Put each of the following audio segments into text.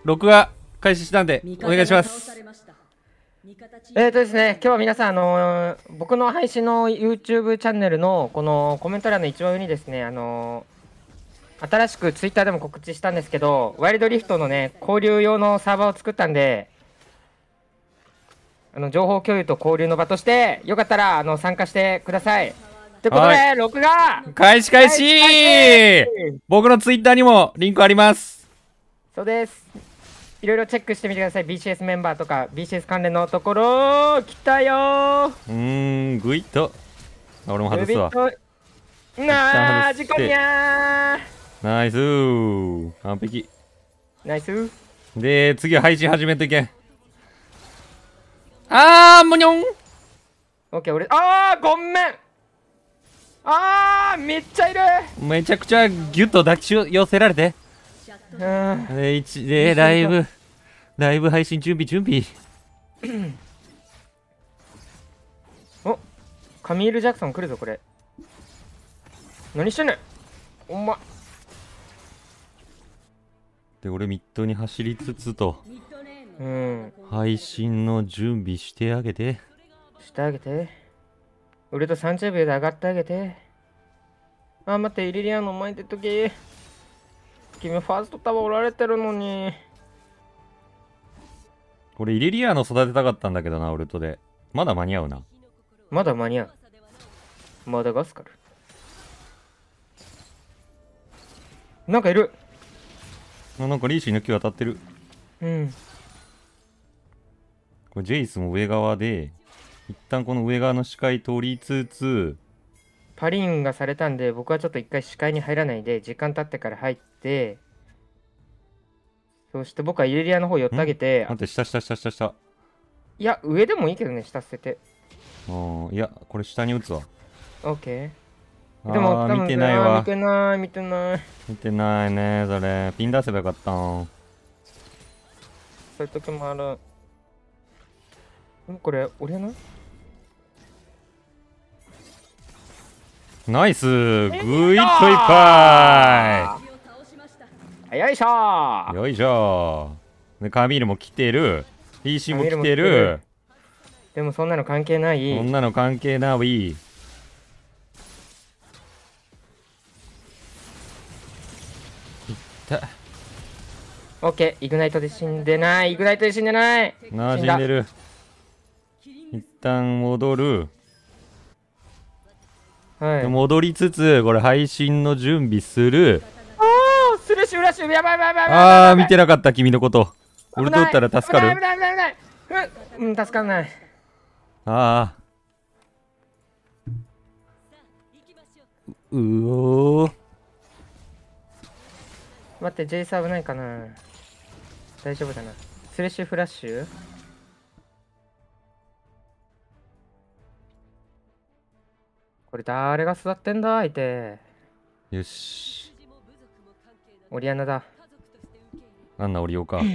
録画開始したんでお願いします。 ですね、今日は皆さん、僕の配信の YouTube チャンネルのこのコメント欄の一番上にですね、新しく Twitter でも告知したんですけど、ワイルドリフトのね、交流用のサーバーを作ったんで、情報共有と交流の場として、よかったら参加してください。ということで、録画開始開始。僕の Twitter にもリンクあります。 そうです。いろいろチェックしてみてください。BCS メンバーとか BCS 関連のところ来たよー。 グイッと俺も外すわ。 なー時間やー。 ナイスー、完璧。 ナイスー。 で次は配信始めといけん。あーむにょん。 オッケー、俺ごめん。めっちゃいる。 めちゃくちゃギュッと抱き寄せられて。でライブ配信準備お、カミール・ジャクソン来るぞこれ。何してんねんお前。 で俺ミッドに走りつつとうん配信の準備してあげて俺と30秒で上がってあげて。待って、イリリアの前でとき。君ファーストタワーおられてるのに。 俺イリリアの育てたかったんだけどな、ウルトで。まだ間に合うな。 まだ間に合う。マダガスカル。なんかいる。 なんかリーシーの木当たってる。これジェイスも上側で、一旦この上側の視界取りつつ、 パリンがされたんで、僕はちょっと一回視界に入らないで、時間経ってから入って、そして僕はイレリアの方寄ってあげて。 待って、下。 いや、上でもいいけどね、下捨てて。 いや、これ下に打つわ。 オッケー。でも、 見てないわ。 見てないね、それ。ピン出せばよかったん。 そういう時もある。これ、俺のナイスー、グイッといっぱい。よいしょー。 よいしょー。で、カミールも来てる。PC も来てる。 でもそんなの関係ない。 そんなの関係ない。いったオッケー、イグナイトで死んでない。 死んでる。一旦戻る。 はい、 戻りつつ、これ配信の準備する。 スルッシュフラッシュ、やばい。 見てなかった、君のこと。ウルト打ったら助かる。 助かんない。 おー。 待って、ジェイス危ないかな。大丈夫だな。スレッシュフラッシュ。これ誰が育ってんだ相手。 よし。 オリアナだ。 なんな、降りようか。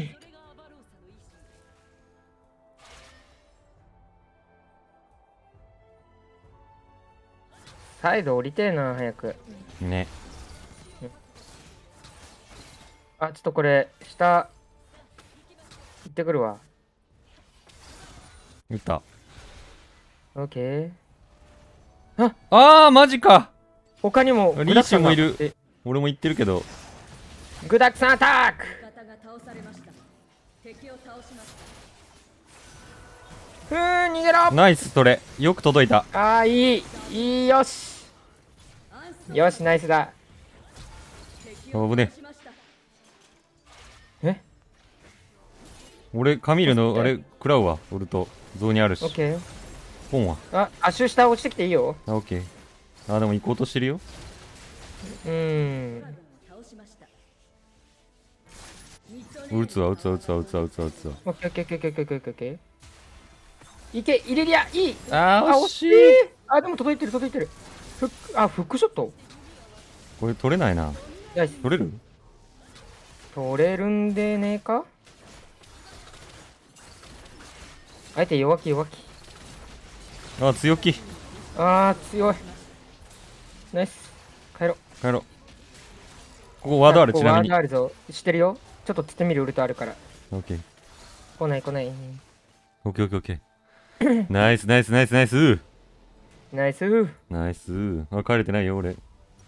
サイド降りてえな、早く。 ね。 ちょっとこれ、下、行ってくるわ。 打った。 オッケー。マジか。 他にもリーシーもいる。俺も言ってるけど。 グダックさんアタック。逃げろ。 ナイス、それよく届いた。 いい、よしナイスだ。 危ねえ。俺カミールのあれ食らうわ。ウルトゾーにあるし。 オッケー。 ポンは足下落ちてきていいよ。 オッケー。でも行こうとしてるよ。打つわ。 オッケー。いけ、入れりゃいい。 惜しい。 でも届いてる。フックショット。 これ取れないな。取れるんでねえか。相手弱気。 強気。 強い。ナイス。帰ろう。 ここワードある。ちなみにワードあるぞ。知ってるよ。 ちょっとつってみるウルトあるから。 オッケー。 来ない来ない。 オッケーオッケーオッケー。ナイスナイスナイスナイス。 ナイス。 ナイス。あ、帰れてないよ、俺。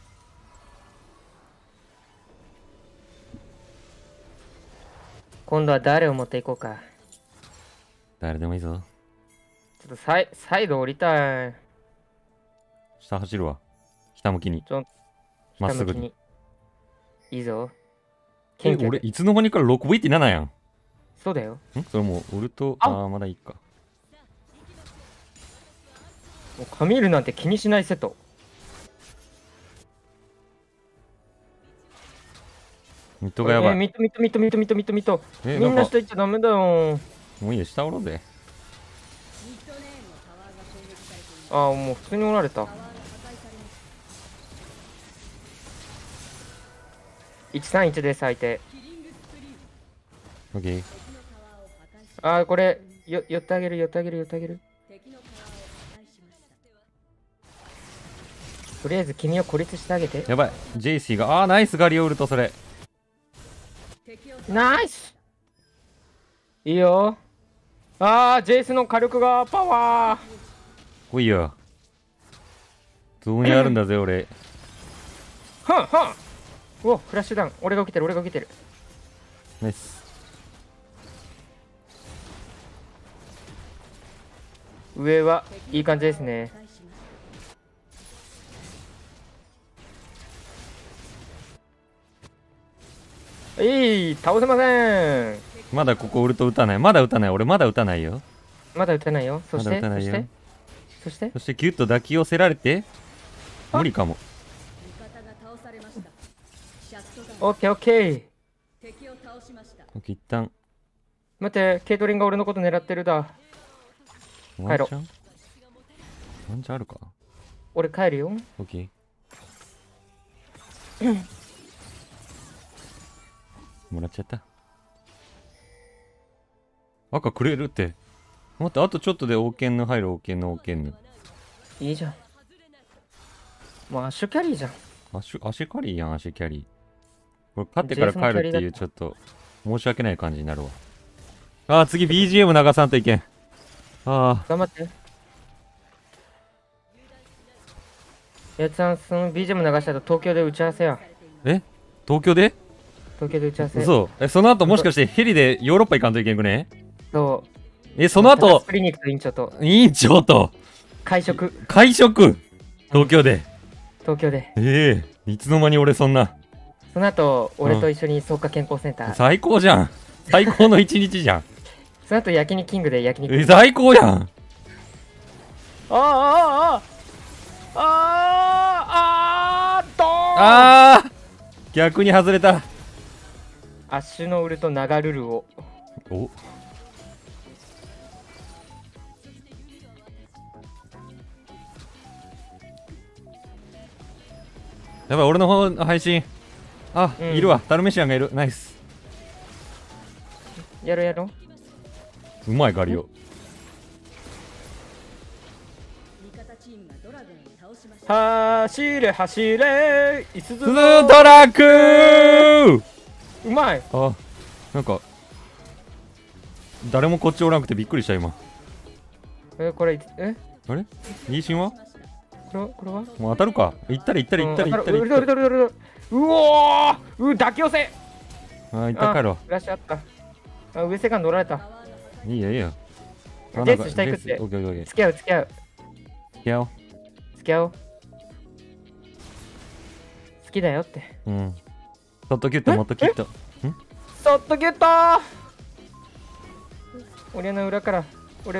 今度は誰を持っていこうか。 誰でもいいぞ。 ちょっとサイド降りたい。 下走るわ。北向きに。まっすぐに。 いいぞ。 俺、いつの間にか 6V7 やん。 そうだよ。 それもう、ウルト、まだいいか。 もうカミールなんて気にしないセット。 ミッドがやばい。 ミッド。みんな下行っちゃダメだよ。もういいよ、下おろうぜ。 もう普通におられた。131で最低。 オッケー。これ、寄ってあげる。とりあえず君を孤立してあげて。 やばい。ジェイシーが、ナイスガリオウルト、それ。 ナイスいいよ。ジェイスの火力がパワー。 来いよ。ゾーンにあるんだぜ、俺。 うお、フラッシュダウン。俺が起きてる。 ナイス。 上はいい感じですね。倒せません。 まだここウルト打たない。俺まだ打たないよ。 まだ打たないよ。そしてそしてキュッと抱き寄せられて無理かも。 オッケー。 一旦待って、ケイトリンが俺のこと狙ってるだ。帰ろう。 ワンチャンあるか。 俺帰るよ。 オッケー。もらっちゃった。赤くれるって。待って、あとちょっとで王権の入る。王権の。 いいじゃん。もうアッシュキャリーじゃん。 アシュキャリーやん、アシュキャリー。これ勝ってから帰るっていうちょっと申し訳ない感じになるわ。次 BGM 流さんといけん。 頑張って。やつさん、その BGM 流したと東京で打ち合わせや。 東京で打ち合わせ。 嘘。その後もしかしてヘリでヨーロッパ行かんといけんくね。 そう。 その後クリニック委員長と会食東京で。いつの間に俺そんな。 その後俺と一緒に草加健康センター。 最高じゃん。最高の一日じゃん。 その後焼肉キングで焼肉。 最高やん。逆に外れた。 アッシュのウルとナガルルを。 やばい、俺の方の配信。いるわ。タルメシアンがいる。ナイス。 やろうまいガリオ。 走れいすずトラック。 うまい。 なんか誰もこっちおらんくてびっくりした今。 これあれいい神話。 これはもう当たるか。行ったりうおー抱き寄せ。 行った帰ろう。フラッシュあった。上瀬が乗られた。 いいよジェイス下行くって。付き合う。好きだよって。 そっとキュッともっとキュッと。 そっとキュッとオリアナ裏から。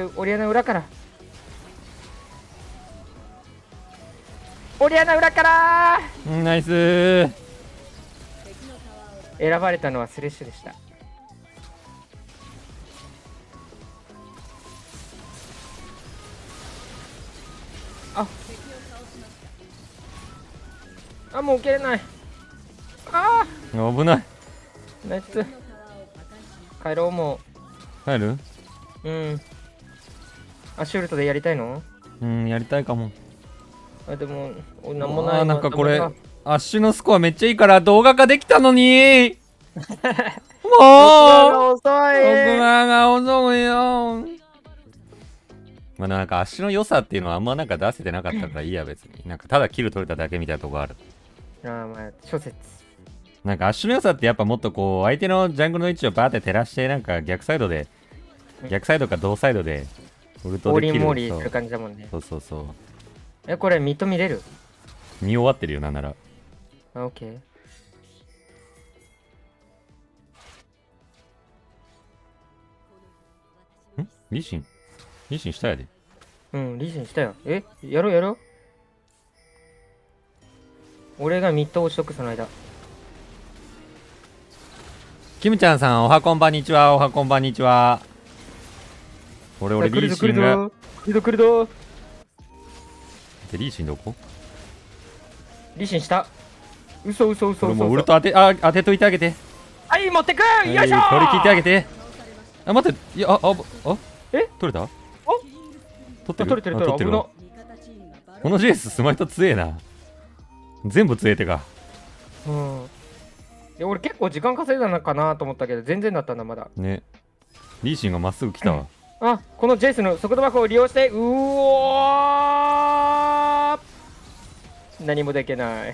ナイス。 選ばれたのはスレッシュでした。もう受けれない。 危ない。 ナイス。帰ろう。もう帰る。 アシュルトでやりたいの。 やりたいかも。 でもなんもない。 なんかこれアッシュのスコアめっちゃいいから動画化できたのにマ遅い。 僕が遅いよ。まあなんか足の良さっていうのはあんまなんか出せてなかったからいいや別に。なんかただキル取れただけみたいなとこある。 ああ、まあ、諸説。 なんか足の良さってやっぱもっとこう相手のジャングルの位置をバーって照らしてなんか逆サイドか同サイドでウルトモーでキルリーモーリーする感じだもんね。 そうそうそう。 これミッド見れる？ 見終わってるよなんなら。 オッケー。 リシンしたやで。 うん、リーシンしたよ。やろうやろう。俺がミッド押しとく、その間。 キムちゃんさんおはこんばんにちは。おはこんばんにちは。俺リーシンが。 来るぞ。 リーシンどこ？ リーシンした。嘘。 俺もうウルト当てといてあげて。 はい、持ってく。よいしょ。 取り切ってあげて。あ、待って。いや、取れた？取ってる。 取れてる。 この JS スマイト強えな。全部強えてか。 うん。俺結構時間稼いだのかなと思ったけど、全然だったんだ、まだ。 ね。リーシンがまっすぐ来たわ。 あ、このジェイスの速度爆を利用して、何もできない。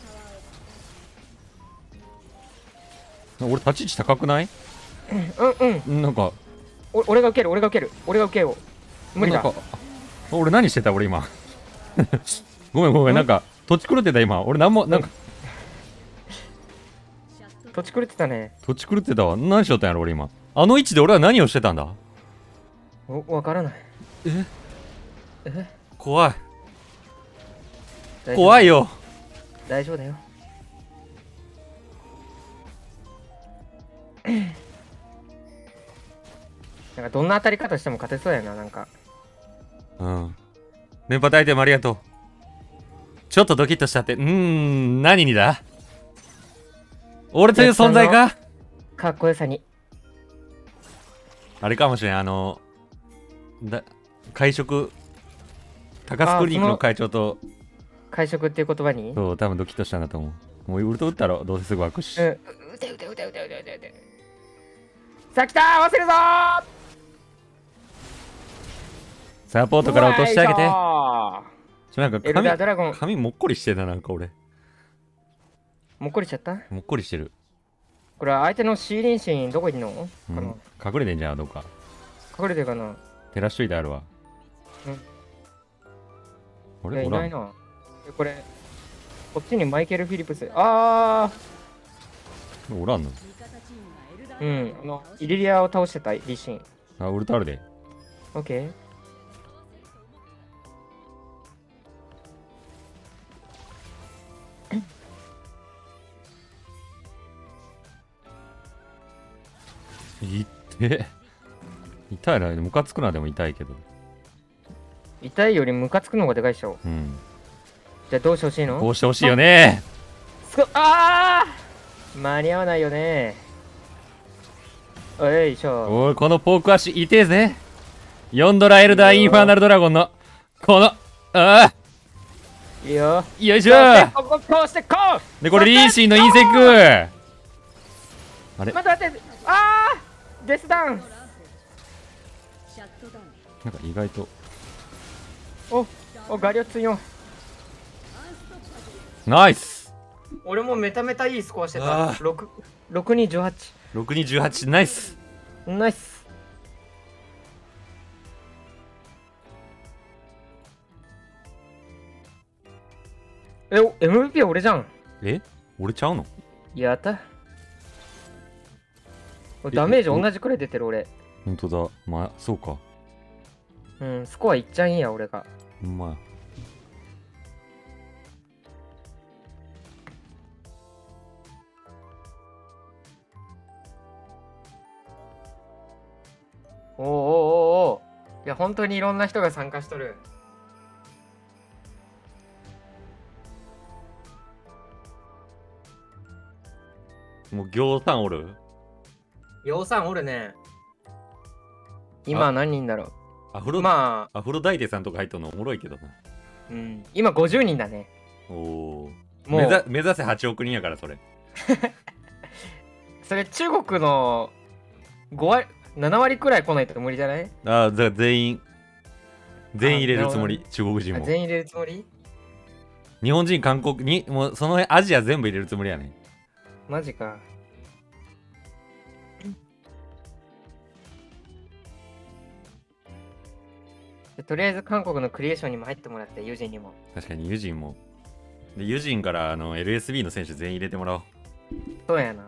俺立ち位置高くない？なんか俺が受ける。無理だ。 俺何してた俺今。ごめんなんか土地狂ってた今。俺なんもなんか土地狂ってたね。 土地狂ってたわ。何しよったんやろ俺今。あの位置で俺は何をしてたんだ？ わからない。 怖いよ。 大丈夫だよ。なんかどんな当たり方しても勝てそうやな、なんか。 うん。連覇大抵もありがとう。ちょっとドキッとしたって。何にだ？俺という存在か？ かっこよさに。 あれかもしれん、会食、高須クリニックの会長と。 会食っていう言葉に？ そう、多分ドキッとしたんだと思う。もうウルト打ったろ、どうせすぐ湧くし。 撃て。さあ来たー、合わせるぞー。 サポートから落としてあげて。なんかエルダードラゴン。 髪もっこりしてたなんか俺。 もっこりしちゃった？ もっこりしてる。これは相手のシーリンシンどこにいるの？ 隠れてんじゃん、どっか。 隠れてるかな？ 照らしといてあるわ。 いや、いないな。こっちにマイケル・フィリップス。 おらんの？ イリリアを倒してた、リシン。 ウルトあるで。 オッケー。 痛いな、ムカつくなでも痛いけど。 痛いよりムカつくのがでかいでしょ。じゃあどうしてほしいの？ こうしてほしいよね。 間に合わないよね。よいしょ。 おい、このポーク足痛えぜ。4ドラエルダーインファーナルドラゴンのこのいいよ。 よいしょ。 こうしてこうで、これリーシンのインセック。あれ、 待って。デスダウン。 なんか意外とガリオ強い。 ナイス。 俺もメタいいスコアしてた。6に18。 6に18、ナイス。 ナイス。MVP 俺じゃん。 俺ちゃうの？ やった。ダメージ同じくらい出てる俺。 ほんとだ。まあ、そうか。 スコアいっちゃいんや、俺が。 まあ。 いや、本当にいろんな人が参加しとる。 もう行さんおる？ 養蚕おるね。今何人だろう。 アフロダイテさんとか入っとんのおもろいけどな。 今50人だね。 目指せ8億人やからそれ。 それ中国の5割、7割くらい来ないと無理じゃない？ ああ、じゃあ全員入れるつもり、 なる中国人も。 全員入れるつもり？ 日本人、韓国に、もうその辺アジア全部入れるつもりやね。 マジか。とりあえず韓国のクリエーションにも入ってもらって、ユジンにも。 確かにユジンも。で、ユジンからLSB の選手全員入れてもらおう。 そうやな。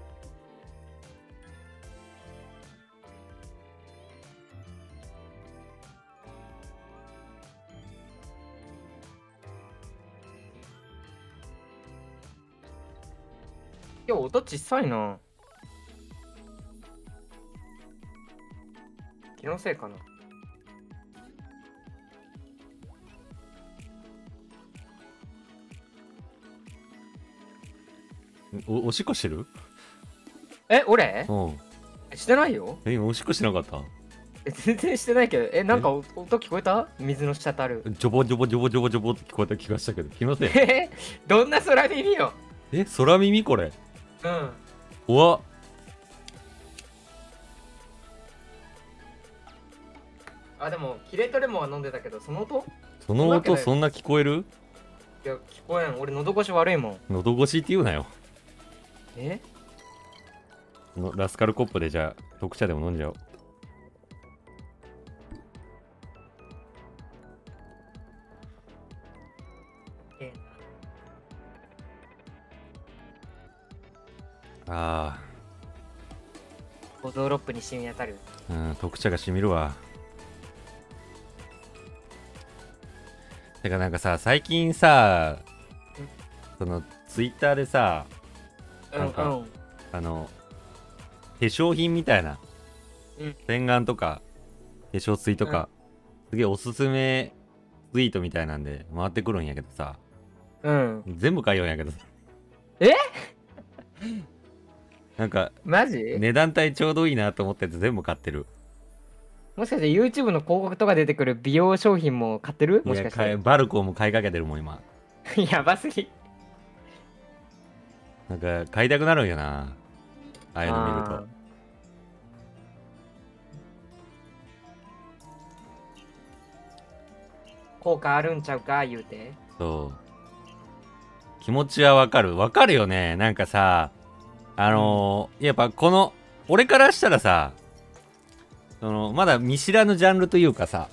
今日音小さいな。気のせいかな。 おしっこしてる？ 俺うん。 してないよ。 今おしっこしてなかった？ 全然してないけど。なんか音聞こえた？水の滴る。 ジョボジョボジョボジョボジョボって聞こえた気がしたけど、気のせい。 どんな空耳よ。 空耳これ。 うん。 怖っ。 でも、キレートレモンは飲んでたけど、その音？ その音そんな聞こえる？ いや、聞こえん。俺、喉越し悪いもん。 喉越しって言うなよ。 え？ ラスカルコップでじゃあ、特茶でも飲んじゃおう。あ五臓六腑に染み当たる。 特茶がしみるわ。てかなんかさ、最近さ、そのツイッターでさ、なんか化粧品みたいな、洗顔とか化粧水とか、すげえおすすめツイートみたいなんで回ってくるんやけどさ、全部買いようんやけどさ。なんかマジ？ 値段帯ちょうどいいなと思ったやつ全部買ってる。 もしかして YouTube の広告とか出てくる美容商品も買ってる？もしかして。 バルコーも買いかけてるもん今。 やばすぎ。 なんか買いたくなるんよな、ああいうの見ると。 効果あるんちゃうか言うて。 そう気持ちはわかるよね。なんかさ、やっぱこの俺からしたらさ、まだ見知らぬジャンルというかさ、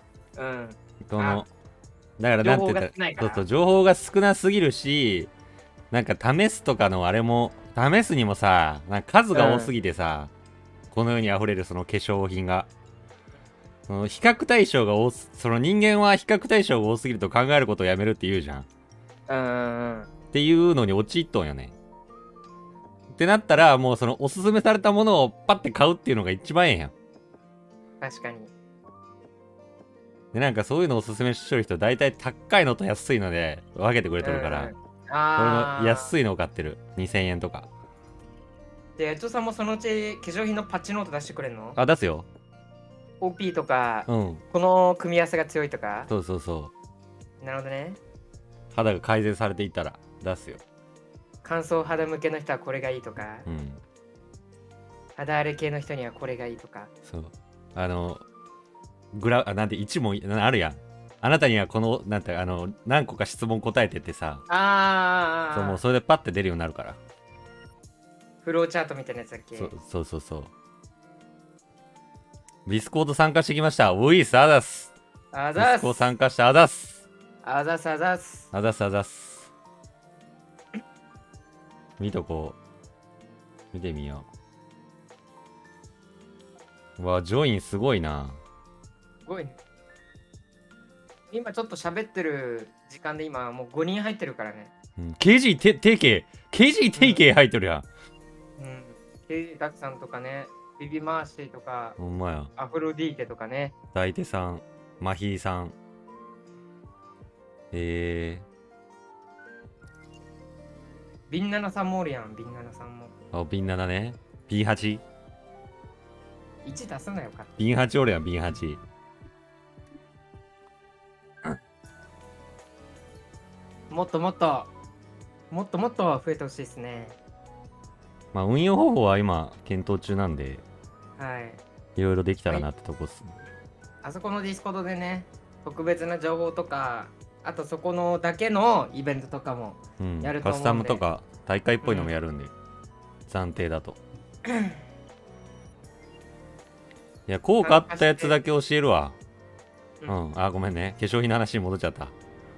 だからなんて言ったら、情報が少なすぎるし、なんか試すとかのあれも試すにもさ、なんか数が多すぎてさ、この世に溢れるその化粧品が、比較対象がその人間は比較対象が多すぎると考えることをやめるって言うじゃん。っていうのに陥っとんよね。ってなったら、もうそのおすすめされたものをパッて買うっていうのが一番ええやん。 確かに。 で、なんかそういうのをおすすめしとる人、大体高いのと安いので分けてくれとるから、俺も安いのを買ってる。2000円とか。 で、ヤチョさんもそのうち化粧品のパッチノート出してくれんの？ 出すよ。 OP とか、この組み合わせが強いとか。 そうそうそう。なるほどね。 肌が改善されていったら出すよ。 乾燥肌向けの人はこれがいいとか。肌荒れ系の人にはこれがいいとか。 そう。なんて一問あるやん。あなたにはこのなんて何個か質問答えてってさ、そう、もうそれでパッて出るようになるから。 フローチャートみたいなやつだっけ？ そう。ビスコード参加してきました。ウイスアダス。 アザス。 ビスコ参加したアダス。 アザス。 アザス。見とこう。見てみよう。わ、ジョインすごいな。 すごいね。今ちょっと喋ってる時間で今もう5人入ってるからね。 KG 定型入ってるやん。 KG たくさんとかね、ビビマーシーとか、 ほんまや。 アフロディーテとかね。 大手さん、マヒーさん。 ビンナナさんもおるやん、ビンナナさんも。 ビンナナね。B8。 1出すなよか。 ビン8おるやん、ビン8。 もっと増えてほしいですね。 まあ運用方法は今検討中なんで、 はい。 いろいろできたらなってとこっすね。 あそこのディスコードでね、特別な情報とか、あとそこのだけのイベントとかもうん、 やると思うんで、 カスタムとか大会っぽいのもやるんで、暫定だと。いや、効果あったやつだけ教えるわ。うん、あ、ごめんね。化粧品の話に戻っちゃった。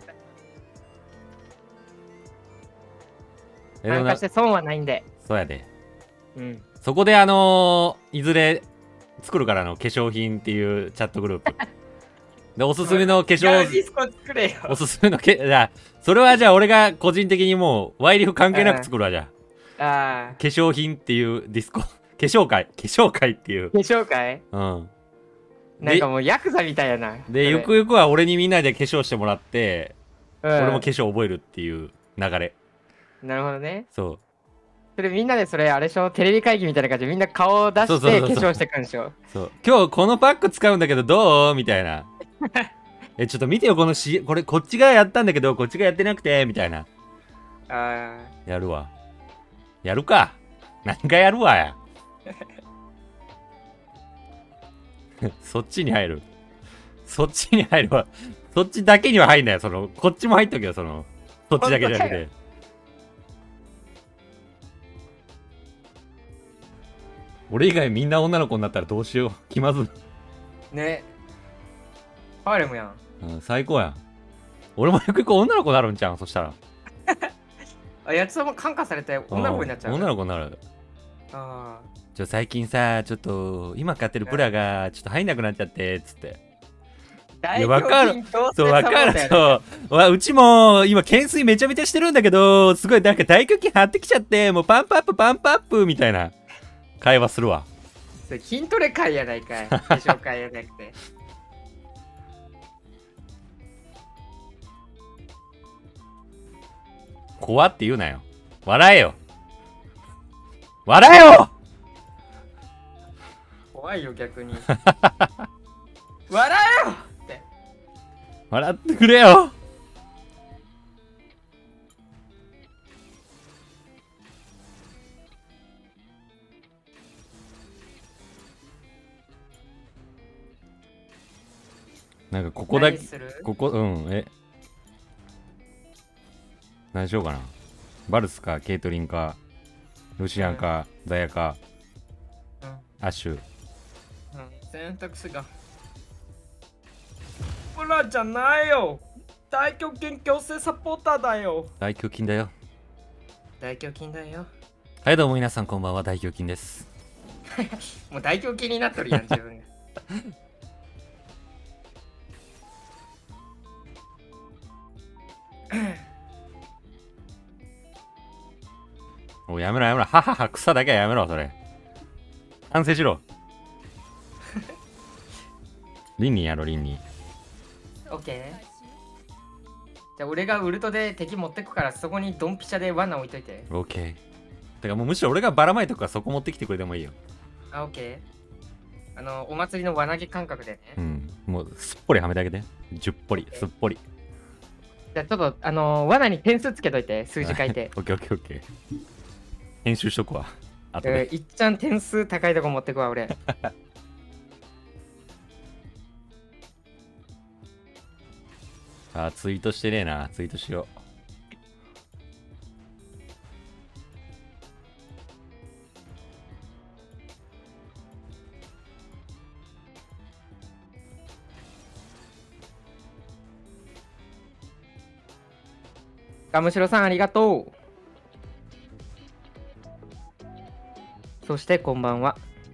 参加して損はないんで。 そうやで。 うん。 そこでいずれ作るからの化粧品っていうチャットグループ。で、おすすめの化粧、おすすめのじゃあ、それはじゃあ俺が個人的にもう、ワイリフ関係なく作るわ、じゃあ。化粧品っていうディスコ、化粧会っていう。 化粧会？ うん。 なんかもうヤクザみたいやな。 で、ゆくゆくは俺にみんなで化粧してもらって、俺も化粧覚えるっていう流れ。 なるほどね。 そう。 それみんなでそれあれでしょ、テレビ会議みたいな感じでみんな顔を出して化粧してくんでしょ。 そう。今日このパック使うんだけどどうみたいな。ちょっと見てよ、これこっちがやったんだけど、こっちがやってなくて、みたいな。やるわ。やるか。何がやるわや。そっちに入る。そっちに入るわ。そっちだけには入んないよ。こっちも入っとくよ、そっちだけじゃなくて。俺以外みんな女の子になったらどうしよう。気まず。 ね。ハーレムやん。 うん、最高やん。俺もゆくゆく女の子になるんちゃう、そしたら。 やつも感化されて女の子になっちゃう。 女の子になる。最近さ、ちょっと今買ってるブラがちょっと入んなくなっちゃってつって。いや、わかる。そう、わかる。そう。うちも今懸垂めちゃめちゃしてるんだけど、すごいなんか大胸筋張ってきちゃって、もうパンプアップみたいな会話するわ。 それ筋トレ会やないかい。化粧会やなくて。 怖って言うなよ。笑えよ。笑えよ。 怖いよ、逆に。笑えよって。 笑ってくれよ。なんかここだけ、何しようかな。バルスか、ケイトリンか、ルシアンか、ザヤか、アッシュ。 選択肢が。ブラじゃないよ。大胸筋強制サポーターだよ。 大胸筋だよ。 大胸筋だよ。 はい、どうも皆さんこんばんは、大胸筋です。 もう大胸筋になっとるやん、自分が。 おい、やめろ。ははは、草だけはやめろ、それ。反省しろ。リンニーやろ、リンニー。オッケー。じゃあ俺がウルトで敵持ってくからそこにドンピシャで罠置いといて。 オッケー。てかもうむしろ俺がばらまいとくからそこ持ってきてくれてもいいよ。 オッケー。お祭りの輪投げ感覚でね。 うん。もうすっぽりはめてあげて。10ぽり、すっぽり。 じゃあちょっと罠に点数つけといて、数字書いて。 オッケー。編集しとくわ。あとで。 いっちゃん点数高いとこ持ってくわ、俺。 ツイートしてねえな。ツイートしよう。 ガムシロさんありがとう。そしてこんばんは。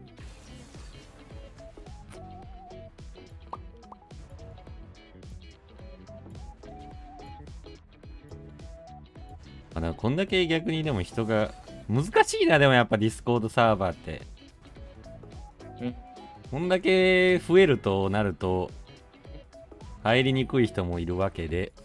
こんだけ逆にでも人が難しいな。でもやっぱディスコードサーバーってこんだけ増えるとなると入りにくい人もいるわけで、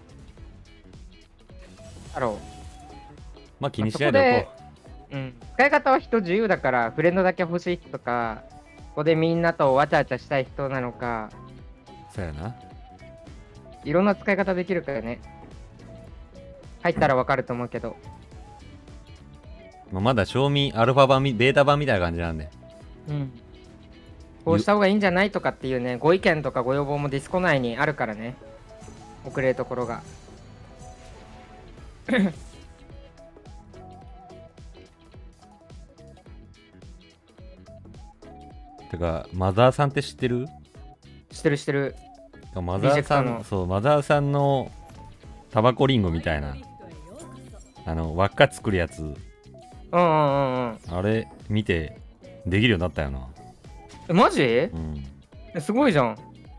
まあ気にしないでおこう。使い方は人自由だからフレンドだけ欲しい人とか、ここでみんなとわちゃわちゃしたい人なのか、 そうやな。 いろんな使い方できるからね。入ったらわかると思うけど。 まあ、まだ賞味アルファ版ベータ版みたいな感じなんで。 うん。こうした方がいいんじゃないとかっていうね、ご意見とかご要望もディスコ内にあるからね。遅れるところが。 てか、マザーさんって知ってる？ 知ってる知ってる。 マザーさん、そう、マザーさんのタバコリンゴみたいな、輪っか作るやつ。 うんうんうんうん。 あれ、見て、できるようになったよな。 え、マジ？ うん。 すごいじゃん。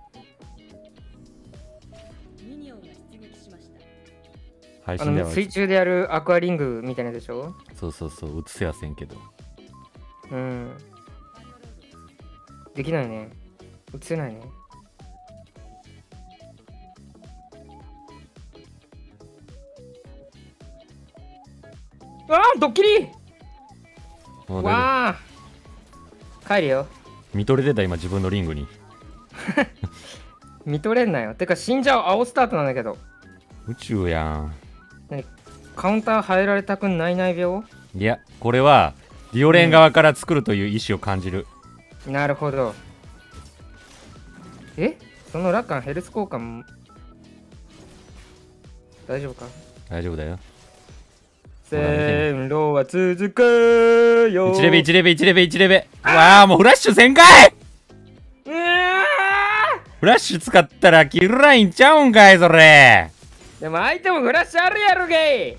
配信では水中でやるアクアリングみたいなやつでしょ？ そうそうそう、映せやせんけど。 うん。できないね。映せないね。あー、ドッキリ！わあ、帰るよ。 見とれてた今自分のリングに。 見とれんなよ。てか死んじゃう。青スタートなんだけど。 宇宙やん。 何？カウンター入られたくないない病？ いや、これはリオレン側から作るという意思を感じる。 なるほど。そのラッカンヘルス交換大丈夫か？ 大丈夫だよ。 線路は続くよ。 1レベ1レベ1レベ1レベ。わあ、もうフラッシュ全開！フラッシュ使ったらキルラインちゃうんかい、それ。 でも相手もフラッシュあるやろげい。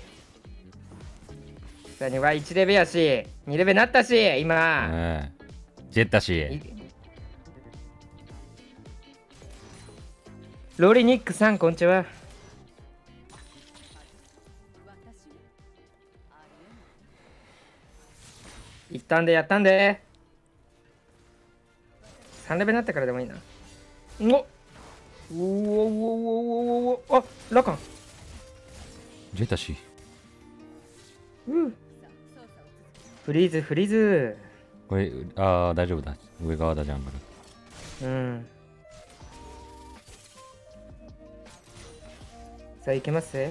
さには1レベやし、2レベなったし、今。 ジェッタし。 ロリニックさん、こんにちは。一旦でやったんで。3レベになってからでもいいな。おあ、ラカン。 ジェッタし。 フリーズ、フリーズ。 これ、ああ、大丈夫だ。上側だ、ジャングル。うん。さあ、いけます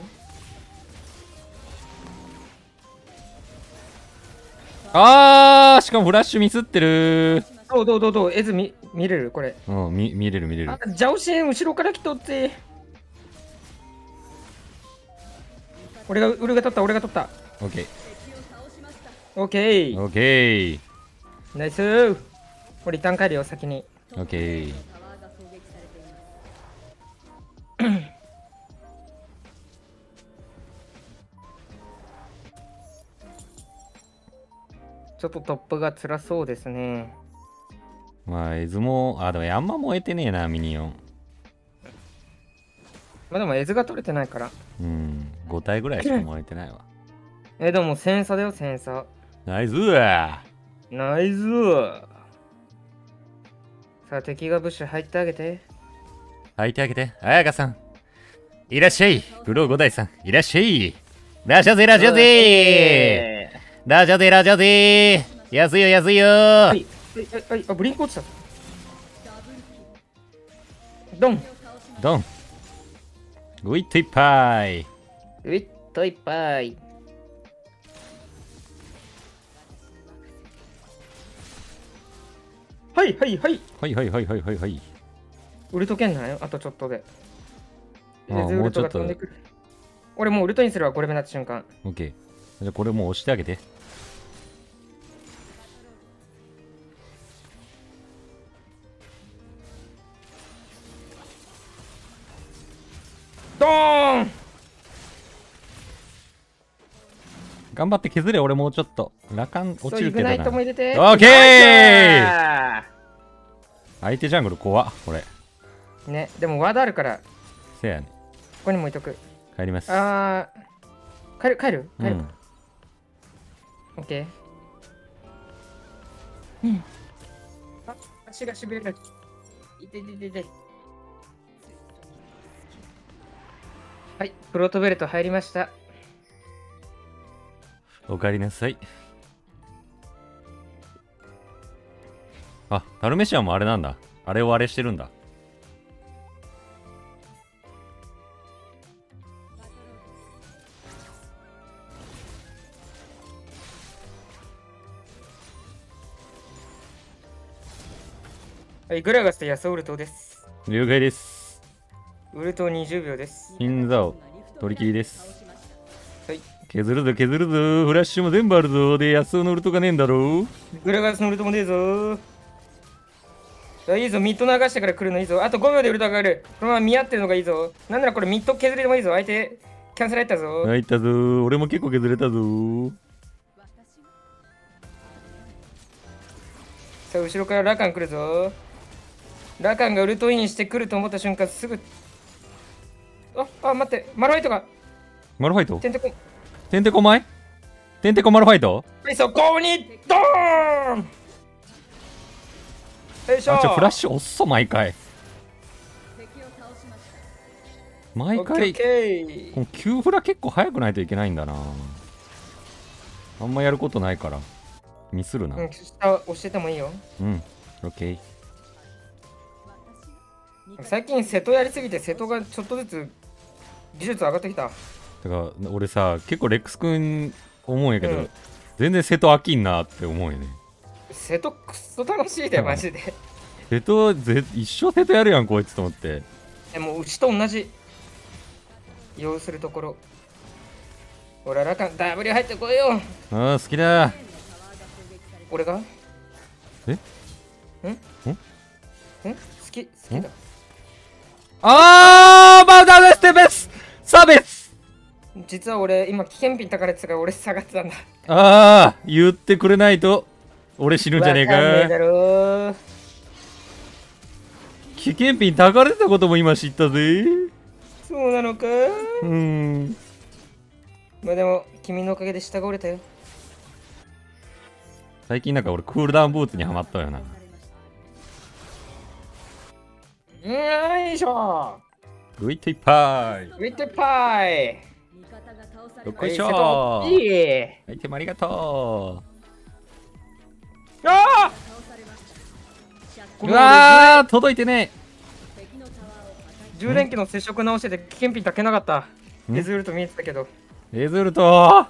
しかもフラッシュミスってる。 どう、絵図見れるこれ。 うん、見れる。 あ、ジャオシン、後ろから来とって。俺が取った。 オッケー。 オッケー。ナイス。俺一旦帰るよ、先に。 オッケー。 ちょっとトップが辛そうですね。 まあ、絵図も、でもあんま燃えてねえな、ミニオン。 まあでも絵図が取れてないから。 うん、5体ぐらいしか燃えてないわ。 でもセンサだよ、センサ。 ナイスナイス。さあ、敵がブッシュ入ってあげて。 あやかさん。いらっしゃい。ブロー5代さん。いらっしゃい。ラジャゼラジャゼ安いよ。 はい、ブリンク落ちた。ドン。 ウィットいっぱい。 はい。ウルト圏内あとちょっとで。 もうちょっと。 俺もうウルトインするわ、これ目なった瞬間。 オッケー。じゃあこれもう押してあげて。 ドーン。 頑張って削れ、俺もうちょっと。ラカン落ちるけどな。オッケー。相手ジャングル怖っ、これ。 ね、でもワードあるから。 せやね。 ここにも置いとく。 帰ります。 帰る、オッケー。足がしびれる。いて。はい、プロトベルト入りました。 おかえりなさい。タルメシアもあれなんだ。あれをあれしてるんだ。 はい、グラガスとヤスウルトです。 了解です。 ウルト20秒です。 新座を取り切りです。 はい。 削るぞ削るぞ。フラッシュも全部あるぞ。で、ヤスウのウルトがねえんだろう。 グラガスのウルトもねえぞ。いいぞ、ミッド流してから来るのいいぞ。あと5秒でウルト上がる。このまま見合ってるのがいいぞ。なんならこれミッド削りでもいいぞ。相手、キャンセル入ったぞ。 入ったぞ。俺も結構削れたぞ。 さあ、後ろからラカン来るぞ。ラカンがウルトインしてくると思った瞬間、すぐ。待って。マルファイトが。 マルファイトてんてこ。 てんてこまいてんてこマルファイトはい、そこにドーン。よいしょ。 フラッシュ遅っ、毎回。毎回、この9フラ結構早くないといけないんだな。あんまやることないから。ミスるな。 下押しててもいいよ。 うん、オッケー。 最近瀬戸やりすぎて瀬戸がちょっとずつ技術上がってきた。 だから俺さ、結構レックスくん思うんやけど、全然瀬戸飽きんなって思うよね。 瀬戸くっそ楽しいでマジで。 瀬戸一生瀬戸やるやんこいつと思って。 もううちと同じ要するところ。俺らかん W 入ってこいよ。 ああ好きだ。 俺がえん好きだ。 バウダーですテベスサービス。 実は俺今危険ピンたかれてたから俺下がってたんだ。 言ってくれないと俺死ぬんじゃねえか。危険ピンたかれてたことも今知ったぜ。 そうなのか。まあでも君のおかげで下が折れたよ。 最近なんか俺クールダウンブーツにはまったよな。 よいしょ。 グイッといっぱい。 グイッといっぱい。 どっこいしょ。 いい。 アイテムありがとう。あうわー届いてね。 充電器の接触直してて危険ピン炊けなかった。エズウルト見えてたけど。 エズウルト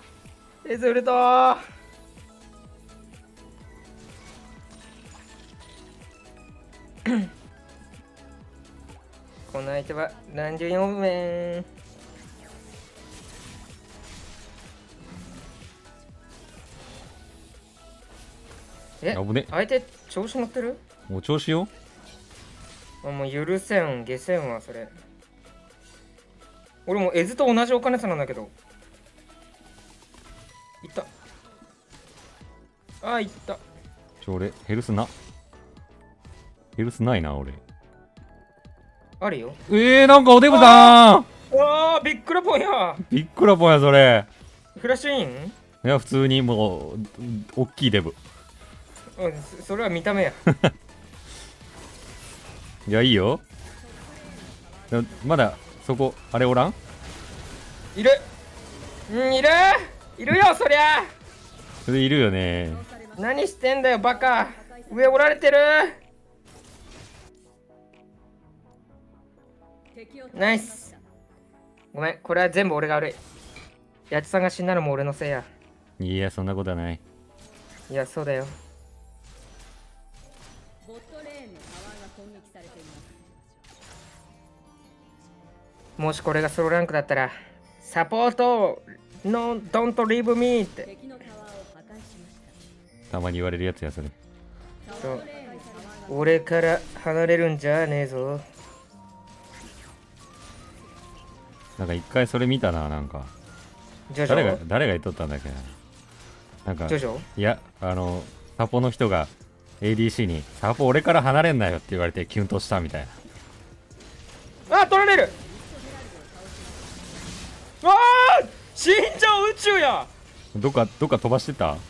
この相手は何十4面。 危ね。 相手調子乗ってる？ もう調子よ。 もう許せん、下せんわ、それ。俺もエズと同じお金差なんだけど。いった。いった。 俺、ヘルスないな、俺。 あるよ。 なんかおデブだビックラポンや。 ビックラポンや、それ。 フラッシュイン？ いや、普通にもう、大きいデブ。 それは見た目や。 いや、いいよ。まだ、そこ、あれおらん？ いるよ、そりゃ。 それいるよね。 何してんだよ、バカ。上おられてる。ナイス。ごめん、これは全部俺が悪い。やつさんが死んだのも俺のせいや。 いや、そんなことはない。 いや、そうだよ。もしこれがソロランクだったら、サポートのドントリーブミーってたまに言われるやつや、それ。 そう。俺から離れるんじゃねえぞ。 なんか一回それ見たな、なんか。誰が言っとったんだっけな。なんか、いや、サポの人が ADC に、サポ俺から離れんなよって言われてキュンとしたみたいな。取られる。死んじゃう宇宙や。 どっか飛ばしてた？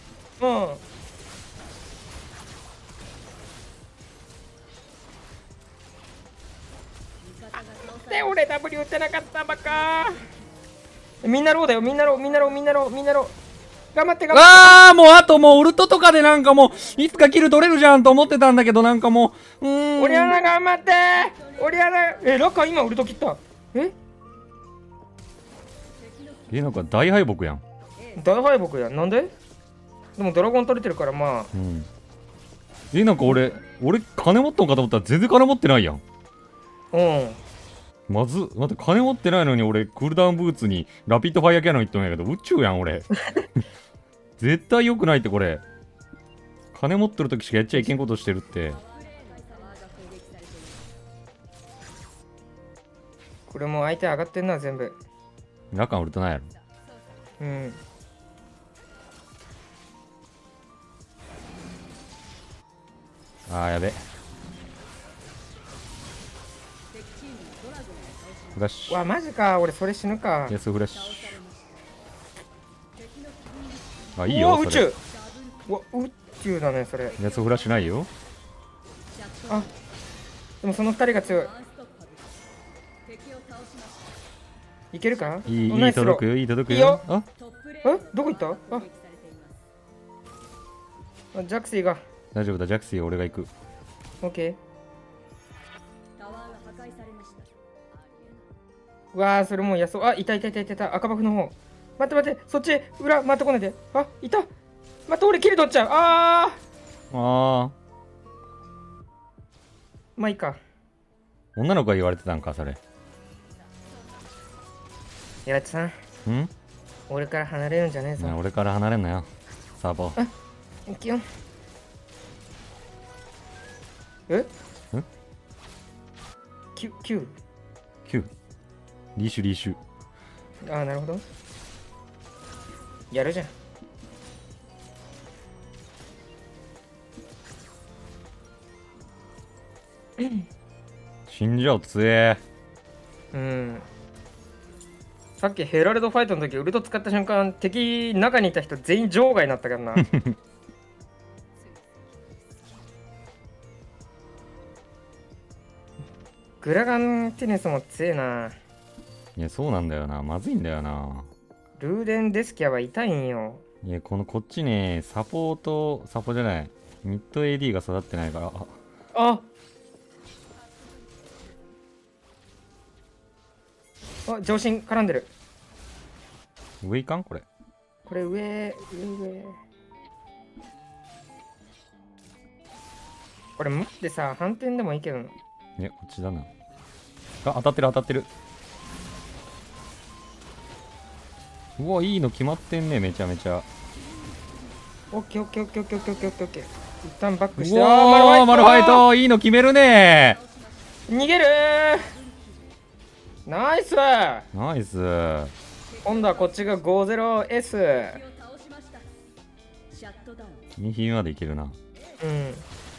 で俺 W 打ってなかったバカ。 みんなローだよ。みんなロー頑張って。 もうウルトとかでなんかもういつかキル取れるじゃんと思ってたんだけど、なんかもうオリアナ頑張って。オリアナラカ今ウルト切った。 なんか大敗北やん。 大敗北やん。なんで？でもドラゴン取れてるからまあ。 なんか俺金持ったんかと思ったら全然金持ってないやん。 うん。 まず、待って、金持ってないのに俺、クールダウンブーツにラピッドファイアキャノン言ってんやけど、宇宙やん、俺。絶対良くないって、これ。金持ってる時しかやっちゃいけんことしてるって。 これも相手上がってんな、全部。 ラカンウルトないやろ。 うん。 あー、やべ。フラッシュ。 うわ、マジか。俺、それ死ぬか。 ヤスフラッシュ。あ、いいよ。 宇宙。うわ、宇宙だね、それ。 ヤスフラッシュないよ。 あ、でもその2人が強い。いけるか？ いい届くよ、いい届くよ。あ、 どこ行った？あ、ジャクシーが。 大丈夫だ、ジャクシー俺が行く。 オッケー。うわー、それもうやそう。あ、いた。赤バフの方。待って、そっち、裏、待ってこないで。あ、いた。待って、俺、キル取っちゃう。あー。 まあいいか。 女の子が言われてたんか、それ。 やらちさん。俺から離れるんじゃねえぞ。 俺から離れんなよ。サボ。 あ、いくよ。え？9？ リーシュ。 ああ、なるほど。やるじゃん。 死んじゃうつえ。 うん。さっきヘラルドファイトの時ウルト使った瞬間、敵中にいた人全員場外になったからな。グラガンティネスも強えな。 いや、そうなんだよな。まずいんだよな。 ルーデンデスキャは痛いんよ。 いや、こっちね、サポじゃない。ミッド AD が育ってないから。あ、上心絡んでる。 上いかんこれ。 これ上。これ待ってさ、反転でもいいけどな。 いや、こっちだな。あ、当たってる。うわ、いいの決まってんね、めちゃめちゃ。 オッケー。一旦バックして。 うわー、マルファイトいいの決めるね。 逃げるナイス。今度はこっちが 50S。 2品までいけるな。 うん。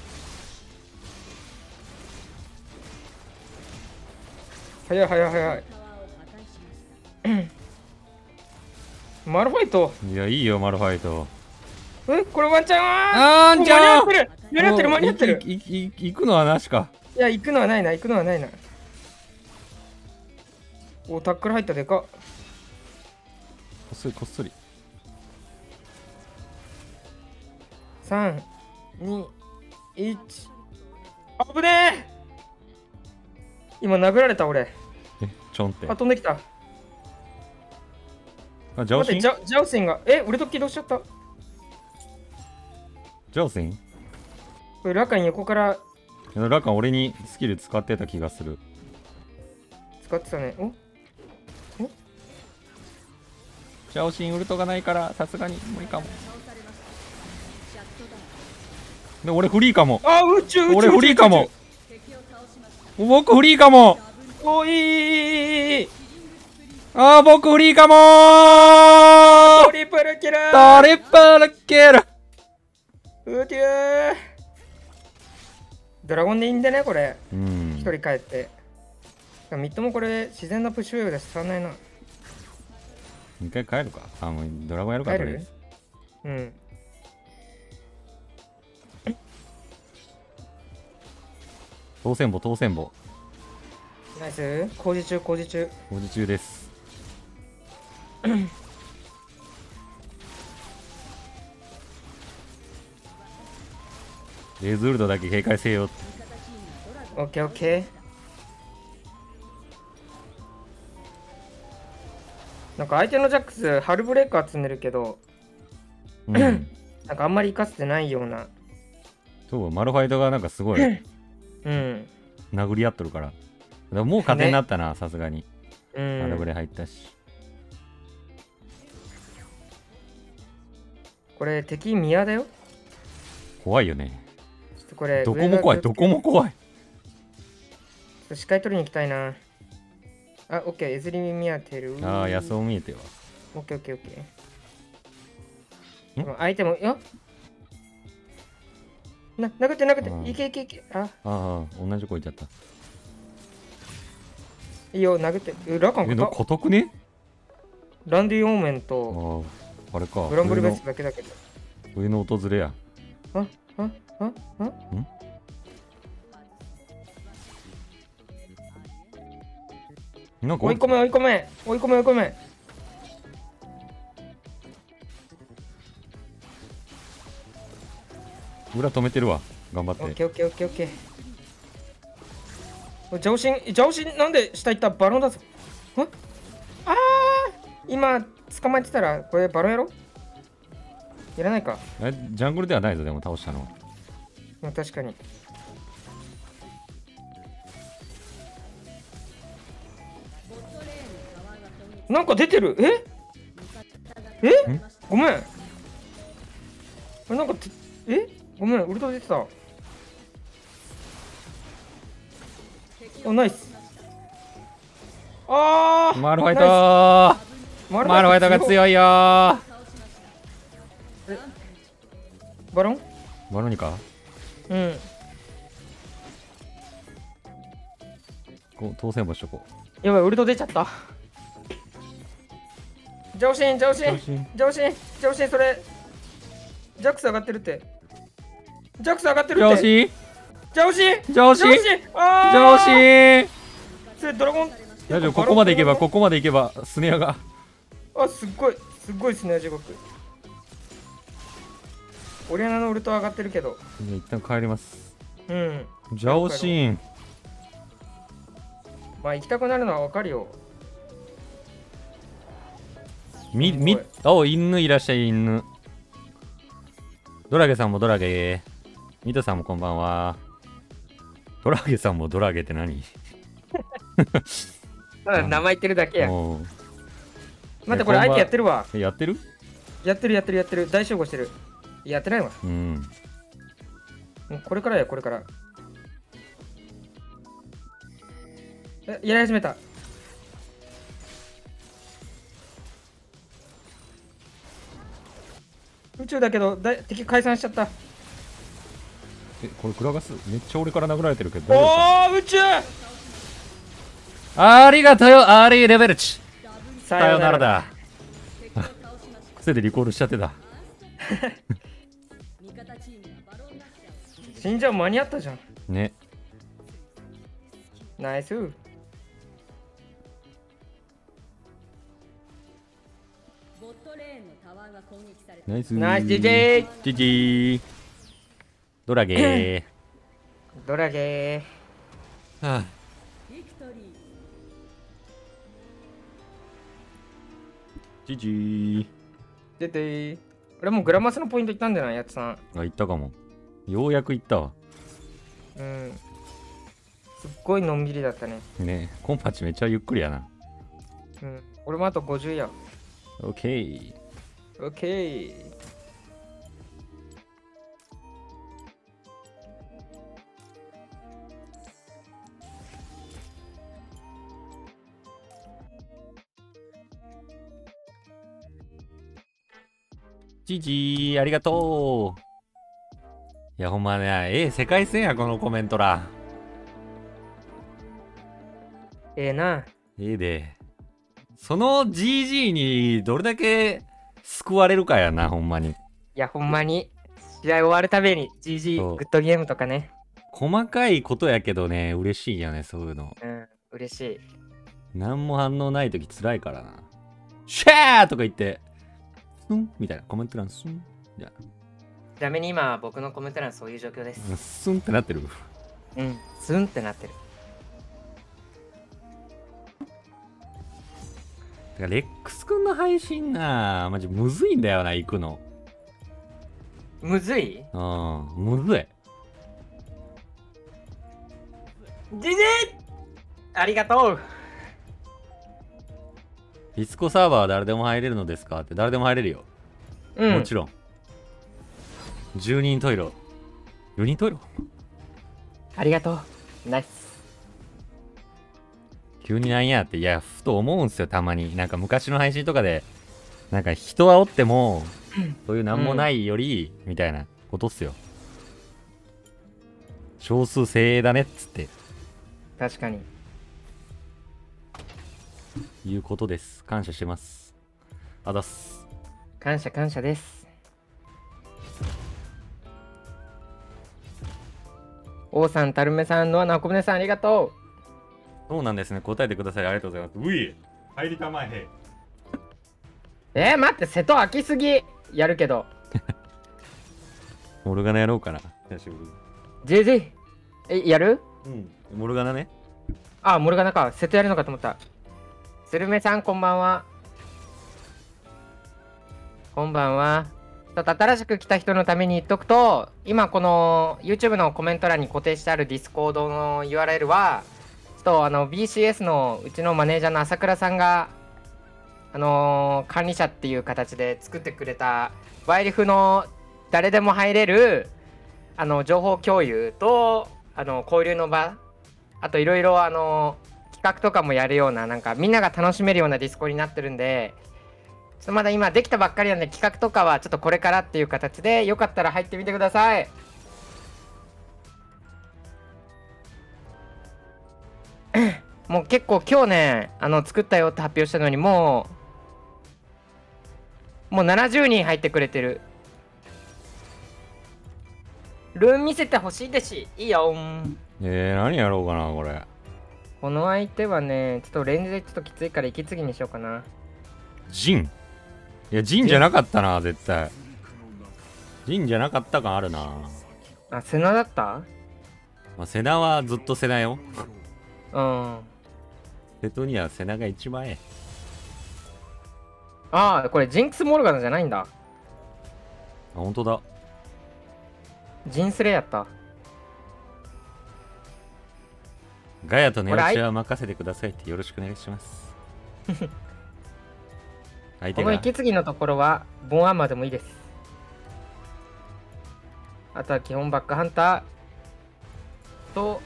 早い。マルファイト。 いや、いいよ、マルファイト。 これワンチャンは間に合ってる。 行くのはなしか。 いや、行くのはないな。お、タックル入ったでかっ。 こっそり。 3、2、1。危ねえ。今殴られた俺。 ちょんって。 あ、飛んできた。 あ、ジャオシン？ ジャオシンが。俺と起動しちゃった。 ジャオシン？ これラカン横から。 ラカン俺にスキル使ってた気がする。 使ってたね。 ジャオシンウルトがないからさすがに無理かも。で、俺フリーかも。俺フリーかも。僕フリーかも。 いい。 僕フリーかもー。 トリプルキル。うてー。ドラゴンでいいんでね、これ。一人帰って。ミッドもこれ自然なプッシュウェーブで伝わんないな。 一回帰るか。もうドラゴンやるか。 帰る？うん。 当選簿。 ナイス。工事中です。レズールドだけ警戒せよ。 オッケー。なんか相手のジャックスハルブレーカー積んでるけど、なんかあんまり活かせてないような。 そう、マルファイトがなんかすごいうん。 殴り合っとるから。だからもう勝てになったな、さすがに。 うん。 マルブレ入ったし。 これ敵宮だよ。 怖いよね。 ちょっとこれどこも怖い、どこも怖い。 視界取りに行きたいな。あ、オッケー、エズリミ見当てる。 ああ、野草見えてるわ。 オッケーオッケーオッケー。相手も、よ殴って殴って、いけいけいけ。ああ、同じとこ行っちゃった。 いいよ、殴って。ラカンか硬くね？ ランディオーメンと、 あれか。 グランブルベースだけだけど。 上の訪れや。んなんか追い込め追い込め追い込め追い込め。 裏止めてるわ。頑張って。 オッケーオッケーオッケーオッケー。ジャオシンなんで下行った？バロンだぞ。ああ、今捕まえてたらこれバロンやろ？やらないか。 ジャングルではないぞ、でも倒したの。 確かに。なんか出てる。ごめん。なんかごめん、ウルト出てた。ナイス。 マルファイトー。マルファイトが強いよー。 バロンにか。 うん。 当選場しとこう。やばい、ウルト出ちゃった。ジャオシン、それ。ジャックス上がってるって。ジャオシンそれドラゴン。 大丈夫、ここまで行けば、スネアが。 すっごいスネア地獄。オリアナのウルト上がってるけど。 一旦帰ります。 うん。 ジャオシン。 まあ行きたくなるのはわかるよ。 犬いらっしゃい、犬。ドラゲさんもドラゲ。ミトさんもこんばんは。ドラゲさんもドラゲって何？ 名前言ってるだけや。待って、これ相手やってるわ。 やってる？ やってる。大集合してる。やってないわ。 うん。 これからや、これから。やり始めた。宇宙だけど敵解散しちゃった。 これクラガスめっちゃ俺から殴られてるけど。 宇宙ありがとうよ、アーリーレベルチ。さよならだ。癖でリコールしちゃってた。 死んじゃう間に合ったじゃん。 ね。 ナイス。 ナイスー。ジジー。 ジジー。ドラゲー。 ドラゲー。はあ。 ジジー。 出てー。俺もうグラマスのポイントいったんだよな、やつさん。 行ったかも。ようやく行ったわ。 うん。すっごいのんびりだったね。 ね、コンパチめっちゃゆっくりやな。 うん。俺もあと50や。 オッケー。 オッケー。 ジジー、ありがとう。いや、ほんまね、世界戦や、このコメント欄。 な。 で。その GG にどれだけ救われるかやな、ほんまに。 いや、ほんまに。試合終わるたびに GG、グッドゲームとかね。 細かいことやけどね、嬉しいよね、そういうの。 うん、嬉しい。 何も反応ないとき辛いからな。シャーとか言って、スンみたいなコメント欄スン。じゃあ。 ちなみに今、僕のコメント欄そういう状況です。 スンってなってる。 うん、スンってなってる。 てかレックスくんの配信な、マジむずいんだよな、行くの。 むずい？ うん、むずい。 じじありがとう。 ディスコサーバーは誰でも入れるのですかって。誰でも入れるよ。 うん。 もちろん。10人トイレ。4人トイレありがとう。ナイス。 急になんやって、いや、ふと思うんすよ、たまに。なんか昔の配信とかで、なんか人はおっても、そういうなんもないより、みたいなことっすよ。少数精鋭だねっつって。 確かに。 いうことです。感謝してます。あざっす。 感謝感謝です。王さん、たるめさん、ノアなこぶねさん、ありがとそうなんですね。答えてください。ありがとうございます。うい入りたまえう。待って、瀬戸開きすぎ。やるけど。 モルガナやろうかな。久しぶじじやる？ り。うん。モルガナね。 あ、モルガナか。瀬戸やるのかと思った。スルメさん、こんばんは。こんばんは。ちょっと新しく来た人のために言っとくと、今この YouTube のコメント欄に固定してある Discord の URL は、ちょっとBCS のうちのマネージャーの朝倉さんが、管理者っていう形で作ってくれた、ワイリフの誰でも入れる、情報共有と、交流の場、あといろいろ企画とかもやるような、なんかみんなが楽しめるようなディスコになってるんで、ちょっとまだ今できたばっかりなんで、企画とかはちょっとこれからっていう形で、よかったら入ってみてください。もう結構今日ね、作ったよって発表したのに、もう70人入ってくれてる。ルーン見せてほしいですし、いいよー。 何やろうかな、これ。 この相手はね、ちょっとレンジでちょっときついから息継ぎにしようかな。 ジンいや、ジンじゃなかったな、絶対。ジンじゃなかった感あるな。 あ、セナだった？ まあ、セナはずっとセナよ。 うん。 瀬戸にはセナが一番ええ。 ああ、これジンクスモルガナじゃないんだ。 あ、ほんとだ。 ジンスレやった。 ガヤとネオチは任せてくださいってよろしくお願いします。相手がこの息継ぎのところはボンアーマーでもいいです。あとは基本バックハンターと、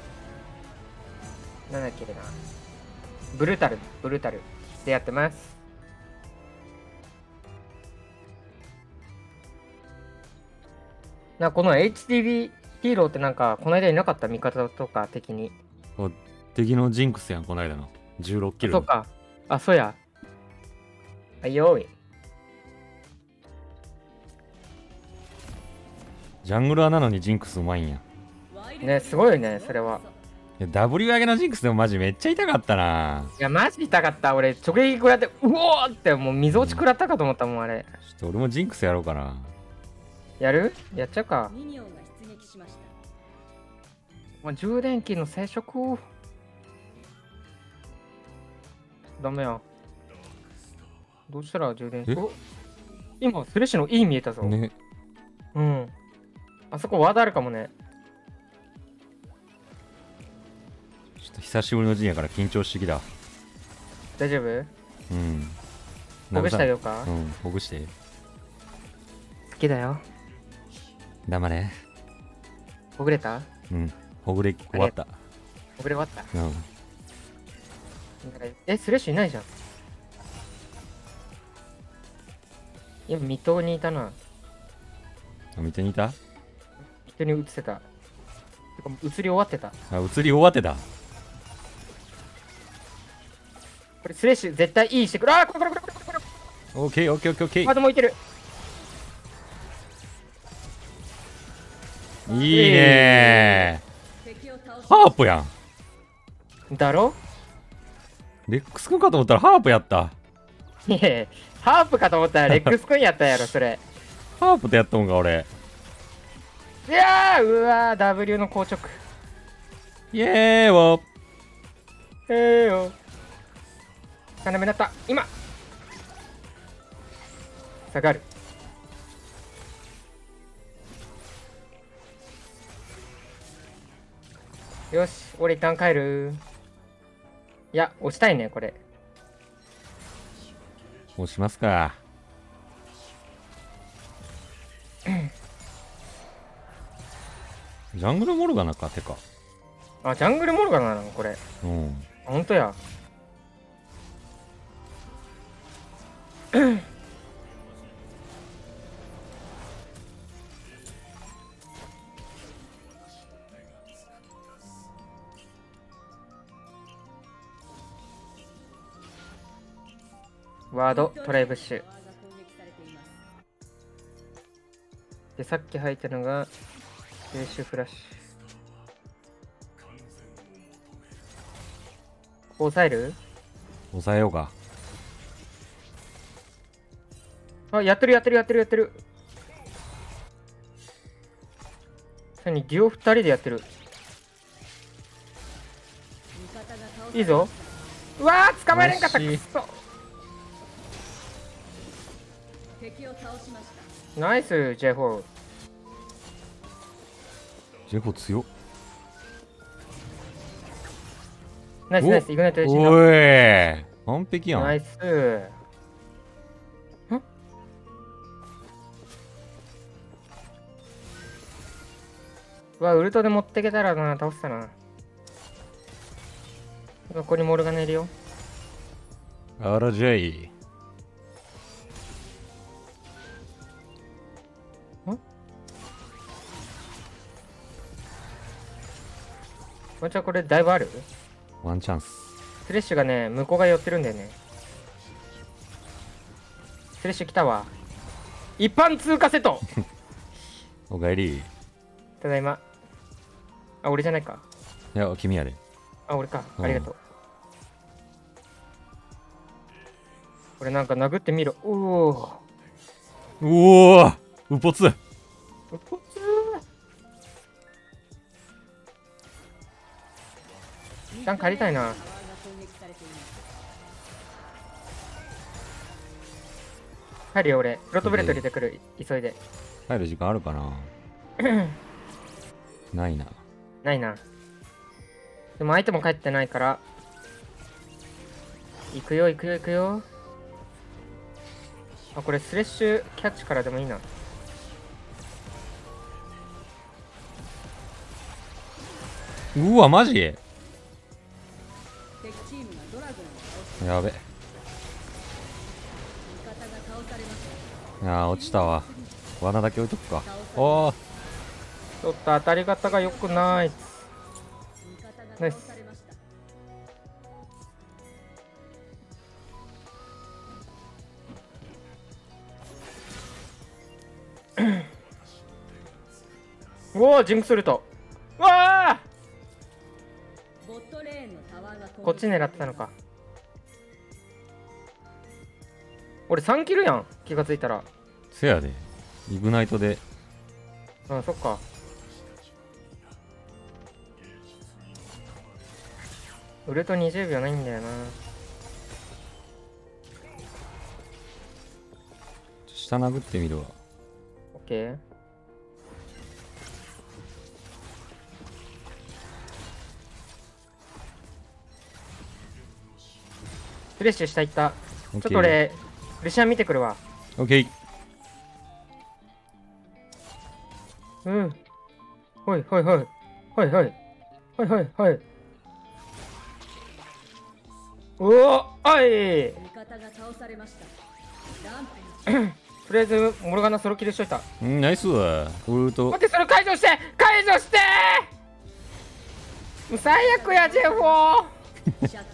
なんだっけな、ブルータルでやってます。この HTV ヒーローってなんかこの間いなかった？味方とか敵に。 敵のジンクスやん、この間の16キロ。 そうか。あ、そうや。はいよーい。 ジャングラーなのにジンクスうまいんや。 ね、すごいよね、それは。 いや、W 上げのジンクスでもマジめっちゃ痛かったな。 いや、マジ痛かった。俺、直撃食らって、うおーってもう溝落ち食らったかと思ったもん、あれ。 ちょっと俺もジンクスやろうかな。 やる？やっちゃうか。もう充電器の接触。ダメや。どうしたら充電？お、今、フレッシュのいい見えたぞ。 ね。 うん。あそこワードあるかもね。 ちょっと久しぶりの陣やから緊張してきた。 大丈夫？ うん。 ほぐしてあげようか？ うん、ほぐして。 好きだよ。 黙れ。 ほぐれた？ うん。ほぐれ終わった。 ほぐれ終わった。 うん。 スレッシュいないじゃん。今、水戸にいたな。 見てみた？ 水戸に映ってた。てか、映り終わってた。 あ、映り終わってた。 これ、スレッシュ絶対いいしてくる。あー、これ。 オッケーオッケーオッケーオッケワードもいてる。 ー。いいねー。ハープやん。 だろ？ レックスくんかと思ったらハープやった。 いえ、ハープかと思ったらレックスくんやったやろ、それ。 ハープでやったもんか、俺。 いやー、うわー、W の硬直。 イエーイよ。斜めなった。今。下がる。 よし、俺一旦帰る。いや、押したいね、これ。 押しますか。ジャングルモルガナか、てか。 あ、ジャングルモルガナなのこれ。 うん。 ほんとや。ワード、トライブッシュ。で、さっき入ったのが、フレッシュフラッシュ。ここ抑える？ 抑えようか。 あ、やってるやってるやってるやってる。さらにデュオ2人でやってる。いいぞ。うわー、捕まえれんかった。くそ。ナイス J4。 J4 強っ。 ナイスナイス、イグナイトで死んだ。 おい、完璧やん。 ナイス。うわ、ウルトで持ってけたらな、倒したな。ここにモルガナいるよ。 あら、ジェイ。 ワンチャンこれだいぶある？ ワンチャンス。 フレッシュがね、向こうが寄ってるんだよね。フレッシュ来たわ。一般通過セットおかえり。 ただいま。あ、俺じゃないか。 いや、君やで。 あ、俺か。ありがとう。これなんか殴ってみろ。おお。 おお、うぽつ。 うぽつー。一旦借りたいな。入るよ俺。プロトブレット入れてくる。急いで。 入る時間あるかなないな。 ないな。でも相手も帰ってないから。行くよ行くよ行くよ。あ、これスレッシュキャッチからでもいいな。 うわ、マジやべ。いやー、落ちたわ。罠だけ置いとくか。おー、 ちょっと当たり方が良くない。ナイス。うおー、ジンクスルート。うわあ、こっち狙ってたのか。俺3キルやん、気がついたら。 せやで。イグナイトで。 うん、そっか。ウルト20秒ないんだよな。 下殴ってみるわ。 オッケー。フレッシュ下行った。ちょっと俺、ルシアン見てくるわ。 オッケー。 うん。はいはいはい。はいはい。はいはいはい。うおあいとりあえず、モルガナソロキルしといた。 ナイスわ。ウルト。 待って、それ解除して解除してもう最悪や、ジェフォー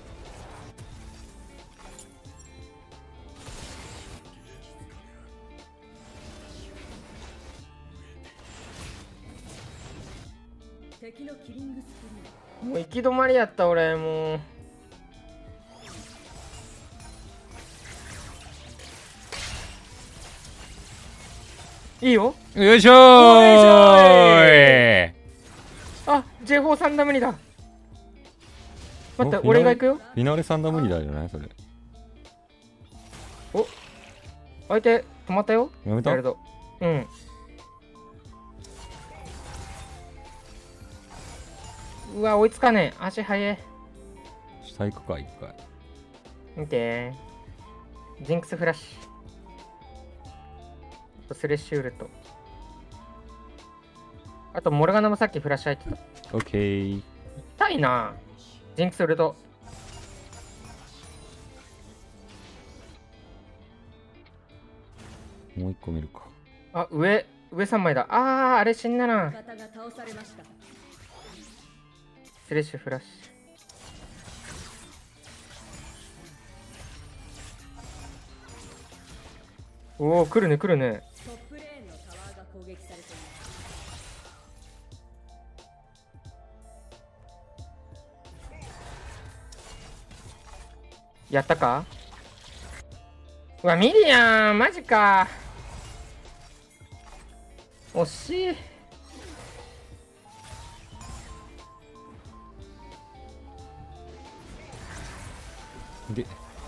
もう行き止まりやった、俺、もう。いいよ。 よいしょーい。 あ、J4 サンダ無理だ。待って、俺が行くよ。 フィナーレサンダ無理だじゃないそれ。 お、相手止まったよ。 やめた？ うん。 うわ追いつかねえ、足速え。 下行くか一回。 見てー、ジンクスフラッシュ、スレッシュウルト、あとモルガナもさっきフラッシュ入ってた。 オッケー。 痛いな。ジンクスウルト。 もう一個見るか。 あ、上3枚だ。あー、あれ死んだな。スレッシュフラッシュ。おお、来るね来るね。やったか。うわ、ミリアンマジか。惜しい。 で、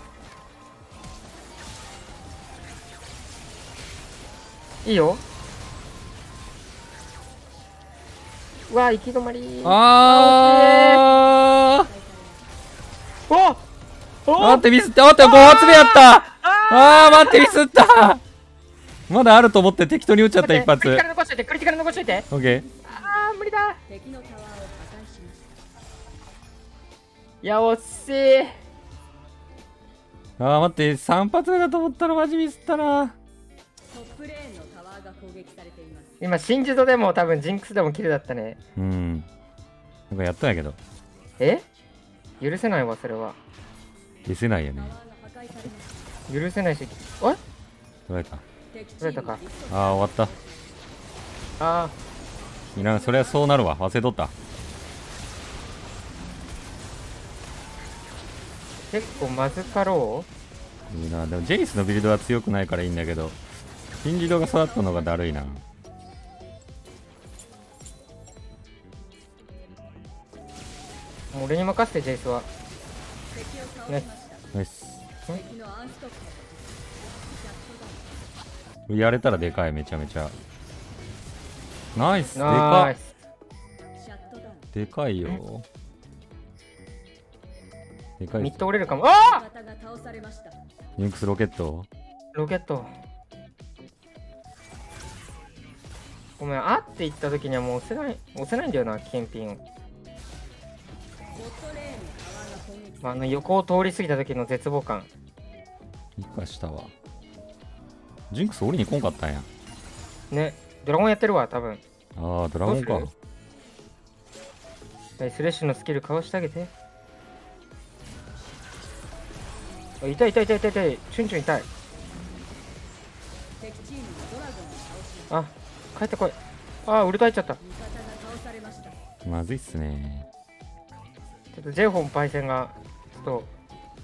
いいよ。うわ、行き止まり。 あおお、 待ってミスって、待って5発目やった。待ってミスった。まだあると思って適当に撃っちゃった一発。 クリティカル残しといて、クリティカル残しといて。 オッケー。 無理だ。いや惜しい。 待って3発目だと思ったらマジミスったな。 今新地度でも多分ジンクスでもキルだったね。 なんかやったんやけど。 許せないわそれは。 消せないよね。 許せないし。 取られた。 取れたか。 終わった。それはそうなるわ。忘れとった。 結構まずかろう。いいな。でもジェイスのビルドは強くないからいいんだけど、金次郎が育ったのがだるいな。 俺に任せてジェイスは。 ナイス。やれたらでかい、めちゃめちゃ。ナイス。でかい。でかいよ。でかい。 ミッド折れるかも。 ジンクスロケット。 ロケット。ごめん、って言った時にはもう押せないんだよな、検品。横を通り過ぎた時の絶望感。 生かしたわ。ジンクス降りに来んかったんや。 ね、ドラゴンやってるわ、多分。 ドラゴンか。 スレッシュのスキルかわしてあげて。痛い痛い痛い痛い痛い。チュンチュン痛い。帰ってこい。ウルト入っちゃった。 まずいっすね。 ちょっと J 本パイセンがちょっと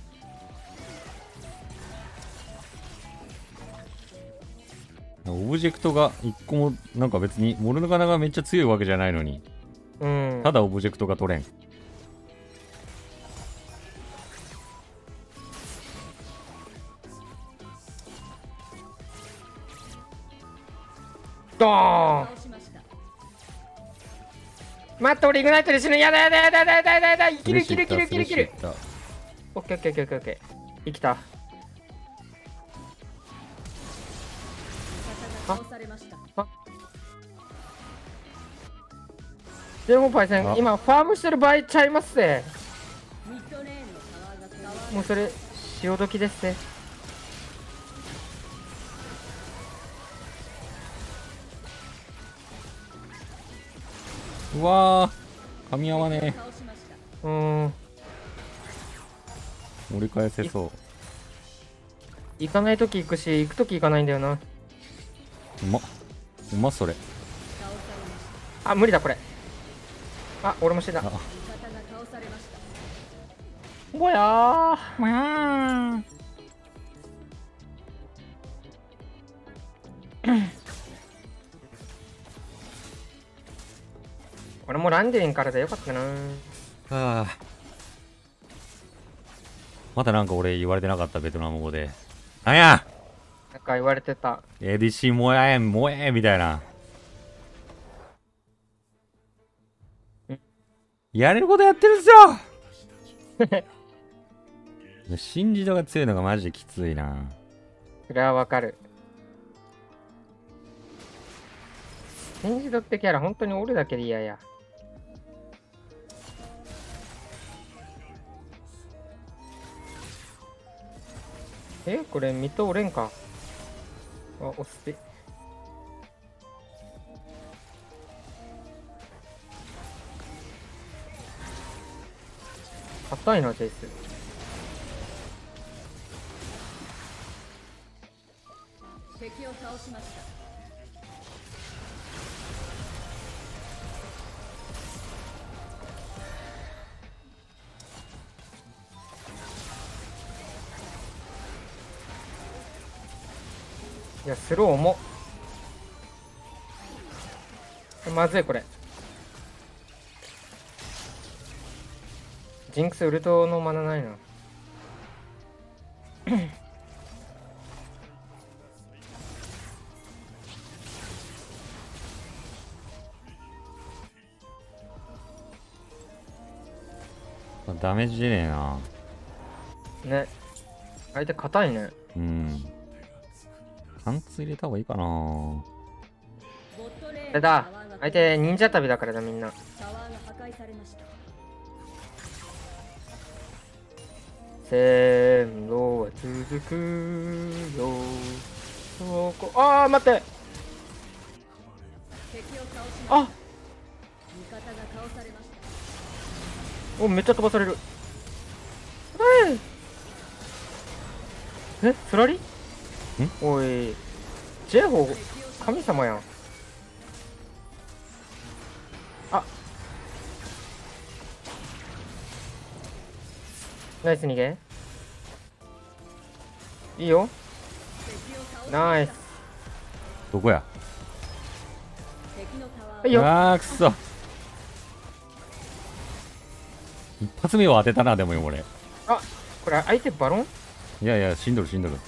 オブジェクトが1個もなんか別にモルガナがめっちゃ強いわけじゃないのに、ただオブジェクトが取れん。 ドーン。待って、俺イグナイトで死ぬ。やだやだやだやだやだやだやだ。生きる生きる生きる生きる生きる。オッケーオッケーオッケーオッケー。生きた。でもパイセン今ファームしてる場合ちゃいますぜ。もうそれ潮時ですね。 うわー、噛み合わねえ。 盛り返せそう。 行かないとき行くし、行くとき行かないんだよな。 うまそれ。 無理だこれ。俺も死んだ。ぼやー。ぼやー。俺もランディンからでよかったな。 またなんか俺言われてなかった、ベトナム語で。なんやなんか言われてた。 ADC もえもえみたいな。 やれることやってるんすよ新次郎が強いのがマジできついな。 それはわかる。新次郎ってキャラ本当におるだけで嫌や。これ水戸おれんか。あ、押して。硬いな、ジェイス。 敵を倒しました。 いや、スロー重っ。まずい、これ。ジンクスウルトのマナないな。 ダメージ出ねえな。 ね。相手硬いね。 うん。貫通入れた方がいいかな。 あれだ。相手忍者旅だからだ、みんな。線路は続くよ。ああ、待って。あ、お、めっちゃ飛ばされる。スラリんおい、ジェホ神様やん。あ、ナイス逃げ。いいよ。ナイス。 どこや。 いいよ。 あーくそ。一発目を当てたな。でもよ俺。 あ、これ相手バロン。 いやいや、死んどる死んどる。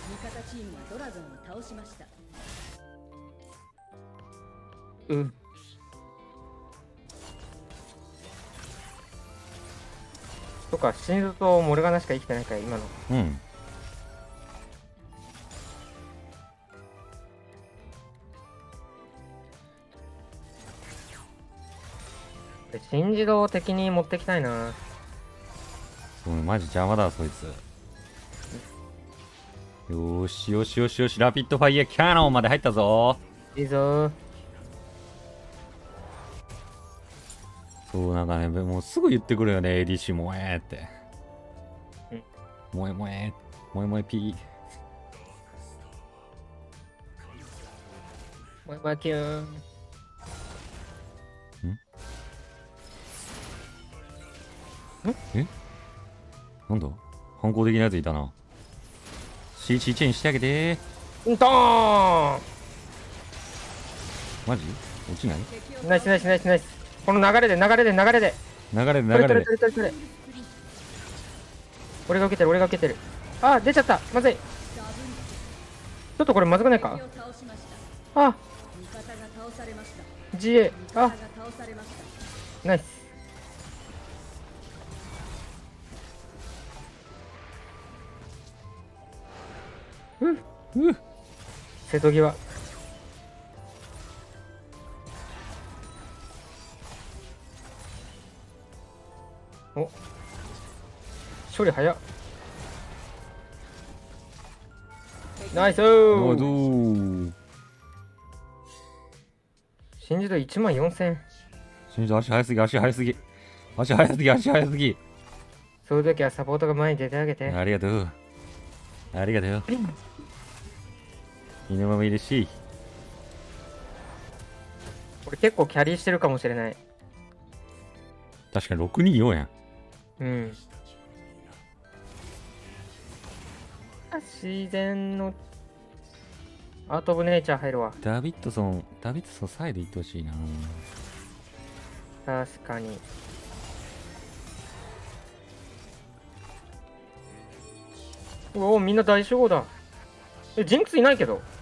うん。とか、シンズとモルガナしか生きてないから、今の。 うん。 新自動を敵に持ってきたいな。 そうね、マジ邪魔だそいつ。よーしよしよしよし、ラピッドファイヤーキャノンまで入ったぞ。 いいぞ。 そうなんかね、もうすぐ言ってくるよね、ADC もえって。もえもえ、もえもえピー。 もえもえキューン。 えなんだ反抗的なやついたな。CC チェーンしてあげてー。ドーン。 マジ落ちない。 ナイスナイスナイスナイス。この流れで流れで流れで流れで流れで。 俺が受けてる俺が受けてる。あー出ちゃった。まずい。ちょっとこれまずくないか。あ GA。 あナイス。瀬戸際。お処理早っ。ナイスー。新自動14000。 新自動足速すぎ足速すぎ足速すぎ足速すぎ。 そういう時はサポートが前に出てあげて。 ありがとうありがとう。犬間もいるし。 これ結構キャリーしてるかもしれない。 確かに624やん。 うん。自然のアート・オブ・ネイチャー入るわ。 ダビッドソンサイド行ってほしいな。 確かに。おお、みんな大集合だ。ジンクスいないけど。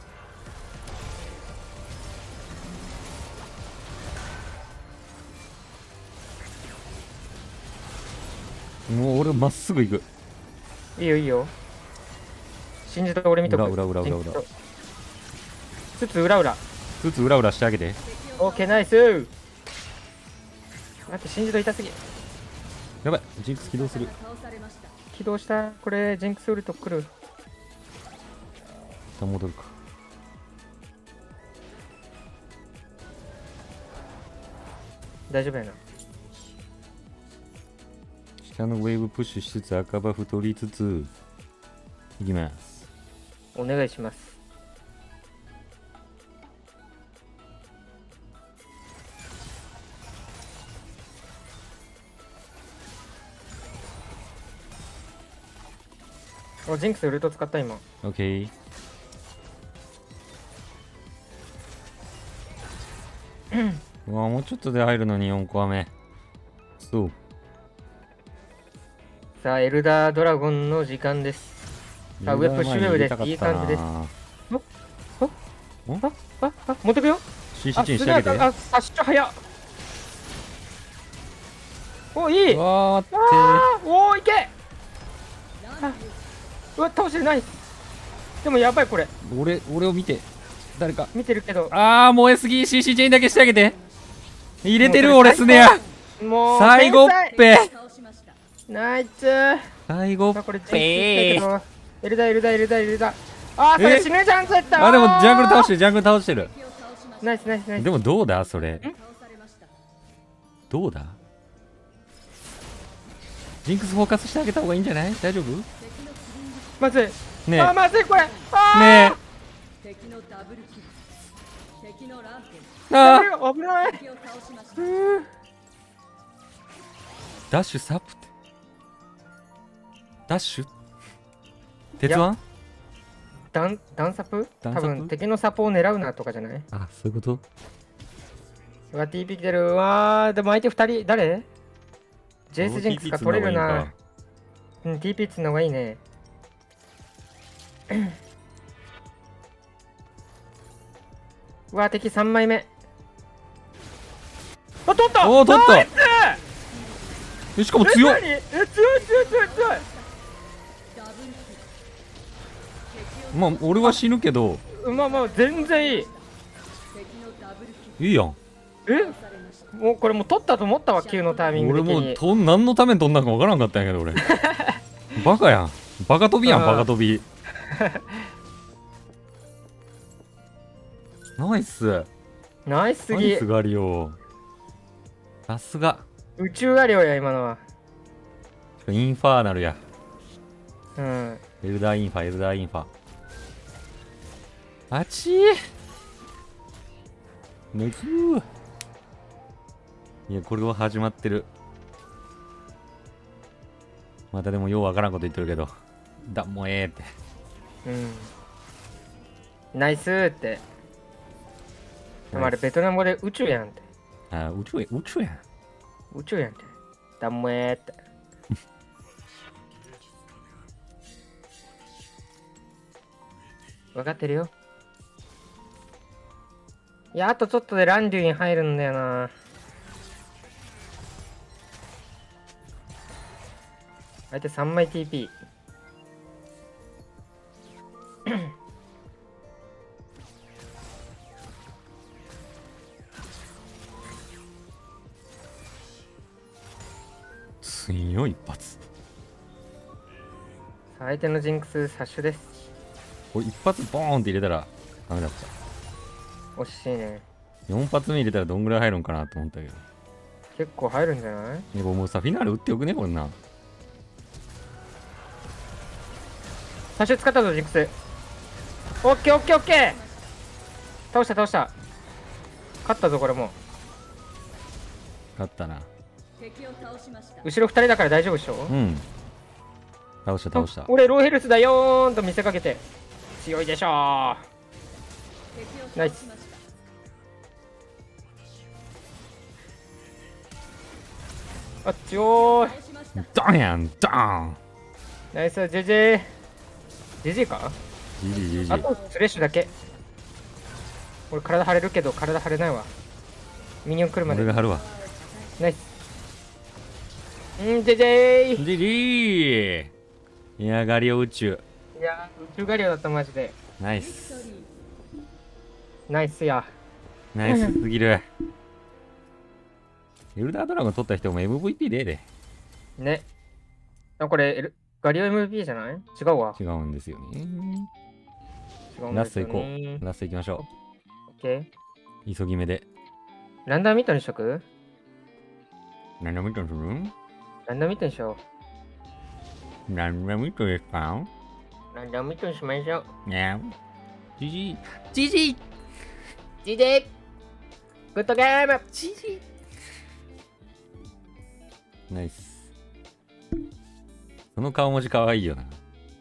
もう俺まっすぐ行く。 いいよいいよ。信じた俺見とく。 裏つつ裏裏。 つつ裏裏してあげて。 オッケーナイス。待って信じと痛すぎ。 やばい、ジンクス起動する。 起動した。これジンクスウルト来る。 一旦戻るか。 大丈夫やな。 下のウェーブプッシュしつつ赤バフ取りつついきます。 お願いします。お、ジンクスウルト使った今。 オッケー。うわ、もうちょっとで入るのに4個目。そう。 さあ、エルダードラゴンの時間です。さあ、上プッシュウェブです。いい感じです。持ってくよ。 CC チンしてあげて。 あ、足早っ。お、いい。 わーっておー、いけ。うわ、倒してる。ナイス。でもやばいこれ。 俺を見て。誰か見てるけど。 あー、燃えすぎ。 CC チェインだけしてあげて。入れてる俺スネア。 もう最後っぺ。 ナイス。 最後っこれぺエルダ。あー、それ死ぬじゃん絶対。 あ、でもジャングル倒してる。 ナイス。 でもどうだそれ。どうだ。ジンクスフォーカスしてあげた方がいいんじゃない？大丈夫？ まずい。 ねえ。 あー、まずいこれ。 ねえ。あー、危ない。 ダッシュサプってダッシュ鉄腕ダンサプ多分敵のサポを狙うなとかじゃない？ あ、そういうこと。 うわ、TP 来てる。うわー、でも相手2人誰？ジェイスジンクスか取れるな。うん、TP つんの方がいいね。うわ、敵3枚目。あ、取った。 おお、取った。 ナイス。 しかも強い。 強い。 まあ俺は死ぬけど。 まあ全然いい。 いいやん。 もうこれもう取ったと思ったわ、Q のタイミング的に。 俺もう何のために取んだかわからんかったんやけど俺。バカやん。バカ飛びやん、バカ飛び。ナイス。 ナイスすぎ。 ナイスガリオ。さすが。 宇宙ガリオや今のは。 インファーナルや。 うん。 エルダーインファ。あちー。ナイスー。いや、これは始まってる。またでもようわからんこと言ってるけど。もうええって。 うん。ナイスーって。でもあれベトナム語で宇宙やんって。 あ、宇宙やん。 宇宙やんって。だもえーって。分かってるよ。いや、あとちょっとでランデュに入るんだよな。相手3枚 TP。 強い一発。 相手のジンクス殺種です。 これ一発ボーンって入れたらダメだった。 惜しいね。 4発目入れたらどんぐらい入るんかなと思ったけど。 結構入るんじゃない？ ね、もうさ、フィナーレ打っておくね、こんな。 殺種使ったぞ、ジンクス。オッケー。倒した。勝ったぞ、これも。 勝ったな。 後ろ2人だから大丈夫でしょ？ うん。倒した。 俺ローヘルスだよーんと見せかけて。強いでしょー。ナイス。あっちょー。 ドンやん、ドン。 ナイス、GG か？ GG。 あとスレッシュだけ。俺体張れるけど体張れないわ。ミニオン来るまで。 俺が張るわ。 ナイス。 うんジェジェー。 ジジー。いや、ガリオ宇宙。 いや宇宙ガリオだったマジで。 ナイス。 ナイスや。 ナイスすぎる。エルダードラゴン取った人も MVP でで。 ね。これ、ガリオ MVP じゃない？違うわ。 違うんですよね。 違うんですよね。 ラスト行こう。ラスト行きましょオッケう。急ぎ目で。 ー。ランダムミットにしとく？ 何のミットにする？ ランダムミットにしよ何のミットですか？ う。ランダムミットにしましょう。 にゃん。ジジー。ジジー。 ジジーグッドゲーム。 ジジー。ナイス。その顔文字かわいいよな。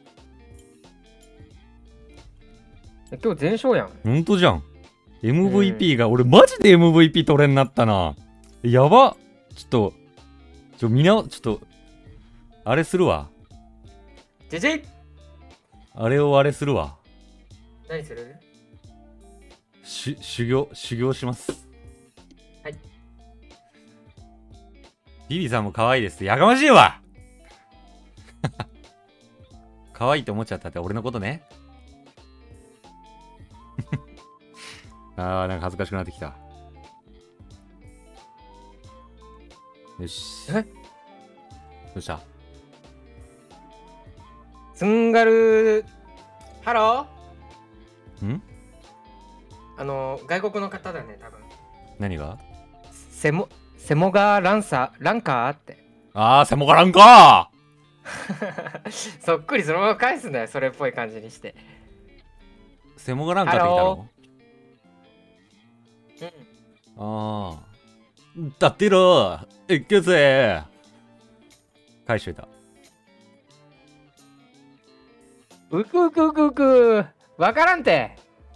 今日全勝やん。 ほんとじゃん。MVP が、俺マジで MVP 取れんなったな。やば。ちょっと、あれするわ。 ジジーあれをあれするわ。 何する？ 修行します。 はい。 ビビさんも可愛いです。やかましいわ可愛いと思っちゃったって俺のことね。あー、なんか恥ずかしくなってきた。よし。どうした？ ツンガルハロー？ ん？ 外国の方だね、多分。 何が？ セモガランカーって。 あー、セモガランかーそっくりそのまま返すんだよ、それっぽい感じにして。 セモガランカって言ったの？ うん。 ああ。だってろいくぜ返しといた。 うくうくうくうくわからんて。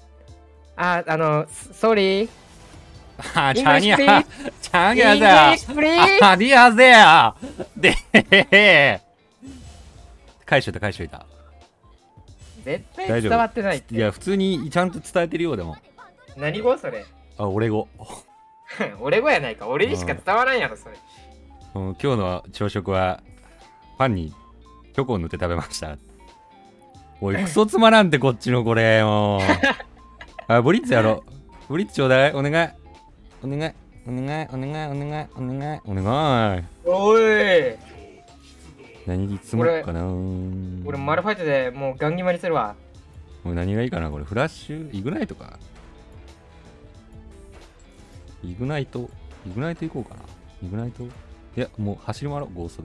ソリー。 あ、チャニャ、チャニャイングリだッシュプリーズ。 あ、ディアゼアでへへ返しといた、返しといた。 絶対伝わってないって。 いや、普通にちゃんと伝えてるよ、でも。 何語それ？ あ、俺語。 俺語やないか。俺にしか伝わらんやろ、それ。 今日の朝食は、パンにチョコを塗って食べました。おい、クソつまらんって、こっちのこれ、もう。あ、ブリッツやろう。ブリッツちょうだい。お願い。お願い。お願い。お願い。お願い。お願い。お願い。 おい。 何に積もっかな。 俺、マルファイトでもうガン決まりするわ。 もう何がいいかな、これ。フラッシュ、イグナイトか。イグナイト行こうかな。イグナイト。いや、もう走り回ろう、ゴーストで。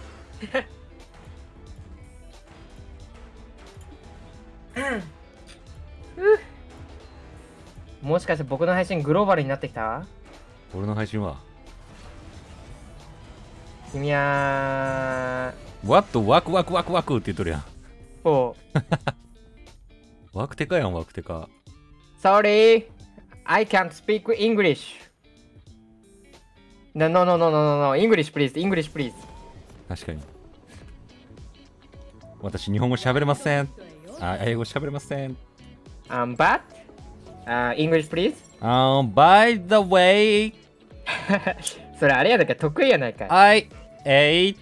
もしかして僕の配信グローバルになってきた？ 俺の配信は君はワッとワクワクワクワクって言っとるやん。 おワクテカやん、ワクテカ。 Sorry, I can't speak English. No, no, no, no, no, no, English, please, English, please. 確かに。私、日本語喋れません。あ、英語喋れません。 But, English, please. By the way, それあれやだけ得意やないか。 I ate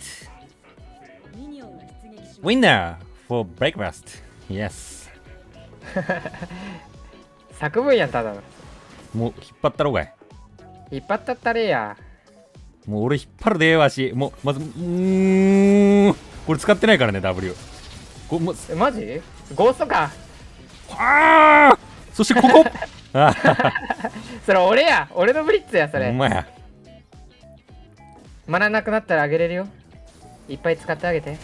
winner for breakfast. Yes. 作文やん、ただの。 もう引っ張ったろがい。 引っ張ったったれや。 もう俺引っ張るでええわし。もう、まず、これ使ってないからね、W。 マジ？ゴーストか。 ああそしてここそれ俺や。俺のブリッツや、それ。 ほんまや。 マナなくなったらあげれるよ。いっぱい使ってあげて。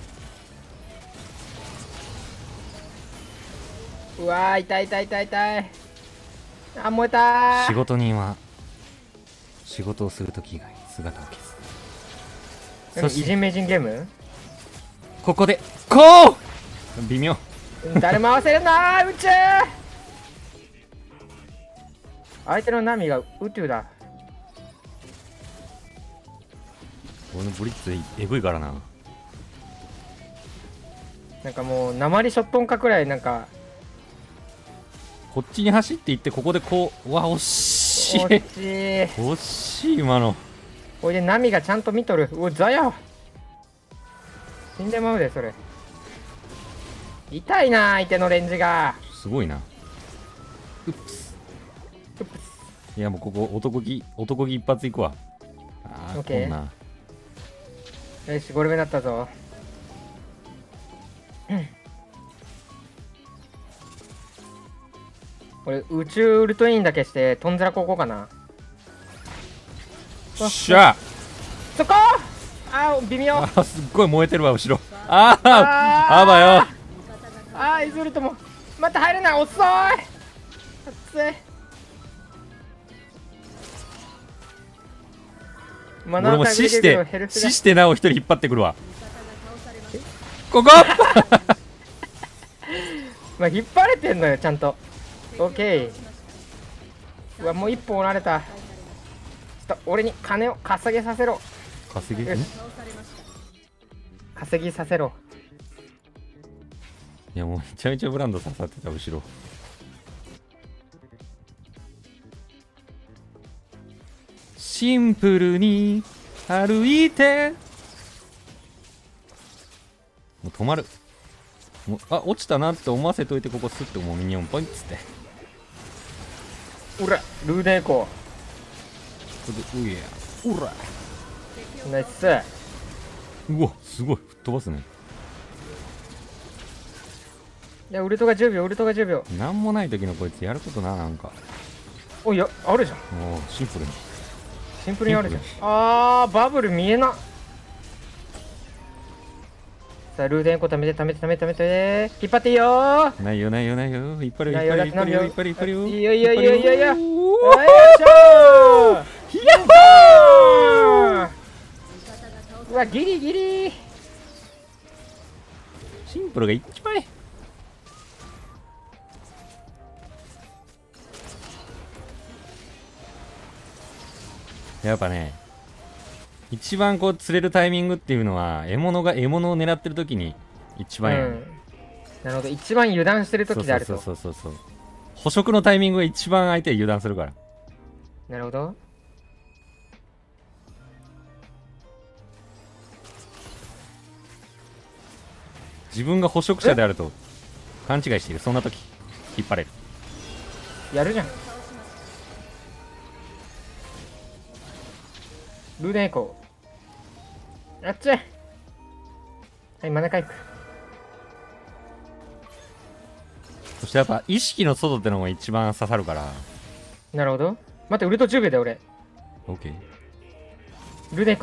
うわー、痛い痛い痛い痛い。あ、燃えたー。 仕事人は仕事をするとき以外姿を消す。 偉人名人ゲーム？ ここでこう微妙。 誰も合わせるなー、宇宙。相手のナミが宇宙だ。 俺のブリッツエグいからな。 なんかもう鉛ショットンかくらいなんかこっちに走っていってここでこう、うわ惜しい惜しい。 惜しい今の。 これでナミがちゃんと見とる。うわザヤ。 死んでまうでそれ。痛いな、相手のレンジが。 すごいな。うっす。 うっぷす。 いやもうここ男気一発いくわ。ああ、 オッケーこんな。 よし、ゴール目だったぞ。俺、宇宙ウルトインだけして、トンズラここうかな。 しゃそこ微妙。 あ、すっごい燃えてるわ、後ろ。ああ、あばよ。 イズウルトも。また入れない、遅い。熱い。 俺も死してなお一人引っ張ってくるわ。ここまあ引っ張れてんのよ、ちゃんと。オッケー。うわ、もう一本おられた。ちょっと俺に金を稼げさせろ。 稼ぎ稼ぎさせろ。 いやもうめちゃめちゃブランド刺さってた、後ろ。シンプルに歩いて。もう止まる。もう落ちたなって思わせといて、ここスッともうミニオンポインっつって。 うら、ルーデンエコうや、うら。 ー。ナイス。 うわ、すごい、吹っ飛ばすね。 いや、ウルトが10秒、ウルトが10秒。 なんもない時のこいつやることな、なんか。 おいや、あるじゃん。 もうシンプルに。 シンプルにあるじゃん。バブル見えな。さあ、ルーデンエコ貯めて、引っ張っていいよー。 ないよ、いっぱいいるよ、いっぱいいるよ、いっぱいいるよ。 いいよ。よいしょー。 やっほー。 うわ、ギリギリ。 シンプルが一番いい。やっぱね、一番こう釣れるタイミングっていうのは、獲物を狙ってる時に一番やね、 なるほど、一番油断してる時であると。 そう。捕食のタイミングが一番相手は油断するから。 なるほど。 自分が捕食者であると勘違いしている、そんな時引っ張れる。 やるじゃん。ルーデンエコー。やっちゃえ。はい、マナ回復。 そしてやっぱ意識の外ってのが一番刺さるから。 なるほど。待って、ウルト10秒で俺。 オッケー。 ルーデンエコ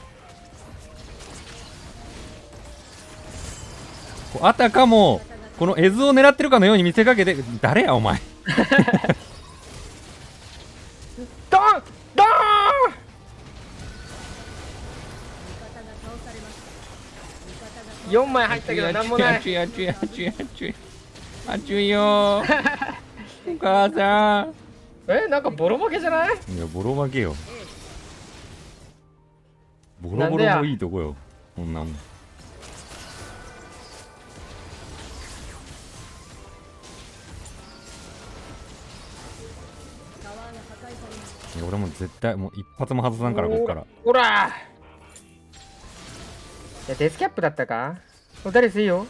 ー。 あたかもこの絵図を狙ってるかのように見せかけて、誰やお前。 ドーン4枚入ったけどなんもない。 あちゅいよー。お母さん。 なんかボロ負けじゃない？ いやボロ負けよ。ボロボロもいいとこよ、こんなもん。いや俺も絶対もう一発も外さんから、こっから。 ほら。いや、デスキャップだったか？誰ですいいよ。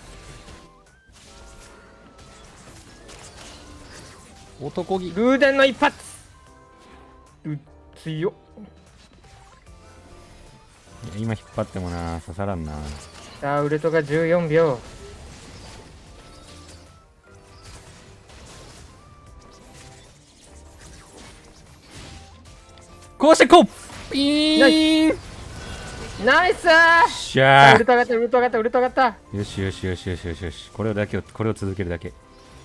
男気。 ルーデンの一発。強っ。 いや今引っ張ってもな刺さらんな。 さあ、ウルトが14秒。 こうしてこうピーン。 ナイスしゃー。 ウルト上がった、ウルト上がった、ウルト上がった。 よし。これを続けるだけ。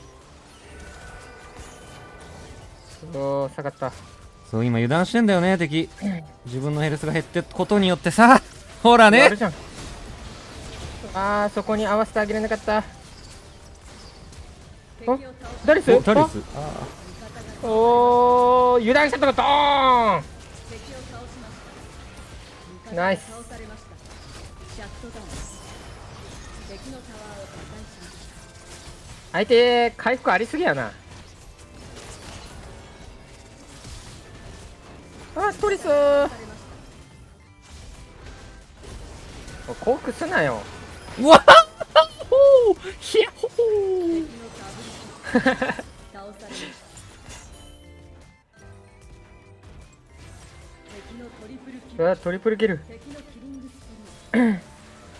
おー、下がった。 そう今油断してんだよね敵。自分のヘルスが減ってことによってさ、ほらね。 そこに合わせてあげれなかった。ダリス？おー、油断したとこドーン。ナイス。相手回復ありすぎやな。トリスー。降伏すなよ。 うわっほーひゃっほー倒されました。敵のトリプルキル。 うわトリプルキル。 敵のキリングスプリー。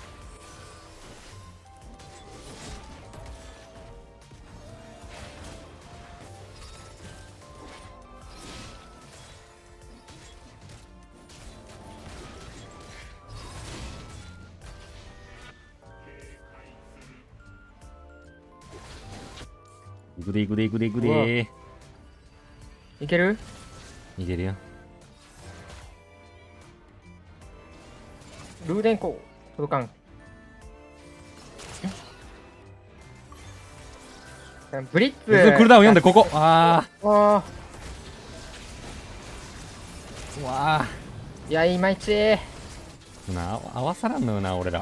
いくでいくでいくでいくうわでいける？ いけるよ。 ルーデンコ届かん。ブリッツ。 クールダウン読んでここ。あああ。うわあ。 いやいまいち。 合わさらんのよな俺ら。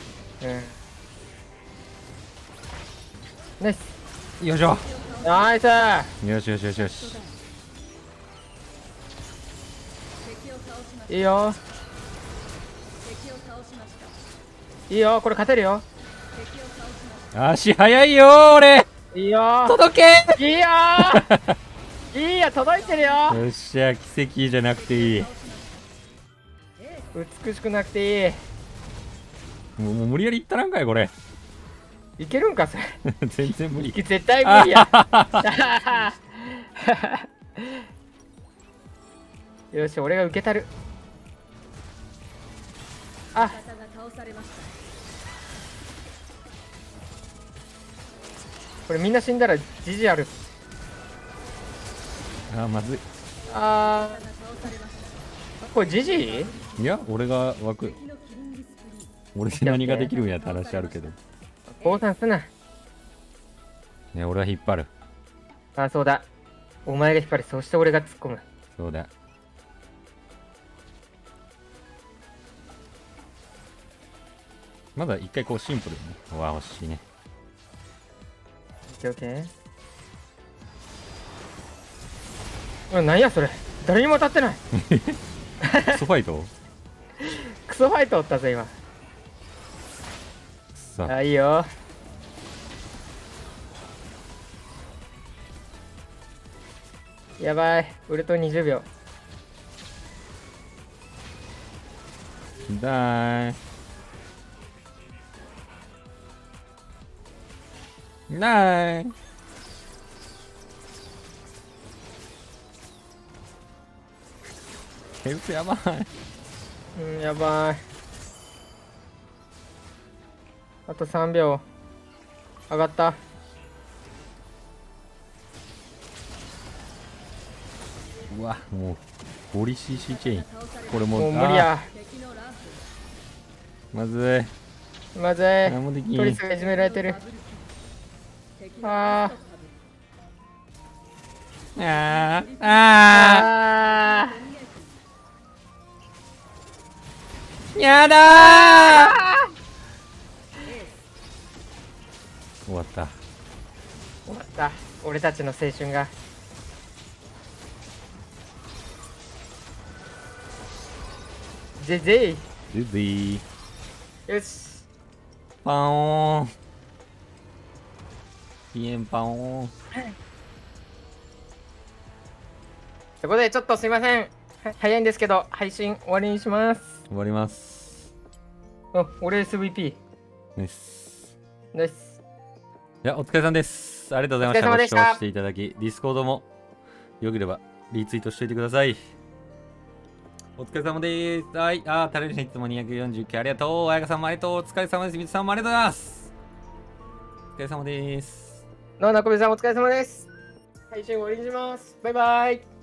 ナイス。 よいしょ。 ナイス。 よしよしよしよし。 敵を倒しました。 いいよ敵を倒しました。 いいよ、これ勝てるよ。 敵を倒しました。 足早いよー俺。 いいよ届けいいよいいよ、届いてるよ。 ー。よっしゃ奇跡じゃなくていい。 美しくなくていい。 もう無理やりいったらんかいこれ。 いけるんかそれ。 全然無理。 絶対無理や。よし、俺が受けたる。あ、 味方が倒されました。 これみんな死んだらジジある。 まずい。 あ味方が倒されました。 ー、これジジ？ いや俺が枠。 敵のキリングスプリー。 俺で何ができるんやって話あるけど。 降参すな。 ね俺は引っ張る。 あ、そうだ。お前が引っ張る。そして俺が突っ込む。 そうだ。まだ一回こうシンプルにね。うわ欲しいね。 オッケーオッケー。なんやそれ。誰にも当たってない。 クソファイト。 クソファイトおったぜ今。 さああ、いいよ。やばい。ウルト20秒。 だーい。だーい。ヘルスやばい。 うん、やばい。あと3秒。上がった。 うわもうゴリ CC チェイン。これももう無理や。 敵のランまずい。 まずい。 何もできん。 トリスがいじめられてる。ああーああ。 ーやだー。終わった。 終わった。俺たちの青春が。ジェジェイ。 ズズイよし。 パオーン。ピエンパオーン。 ということで、ちょっとすいません。早いんですけど、配信終わりにします。 終わります。 俺 SVP。 ナイス。 ナイス。 いや、お疲れ様です。ありがとうございました。 お疲れ様でしたご視聴していただき、ディスコードもよければリツイートしておいてください。お疲れ様です。はい。タレルシンいつも249ありがとう。あやかさんもありがとう。お疲れ様です。みつさんもありがとうございます。お疲れ様です。 なこべさんお疲れ様です。配信終わりにします。バイバイ。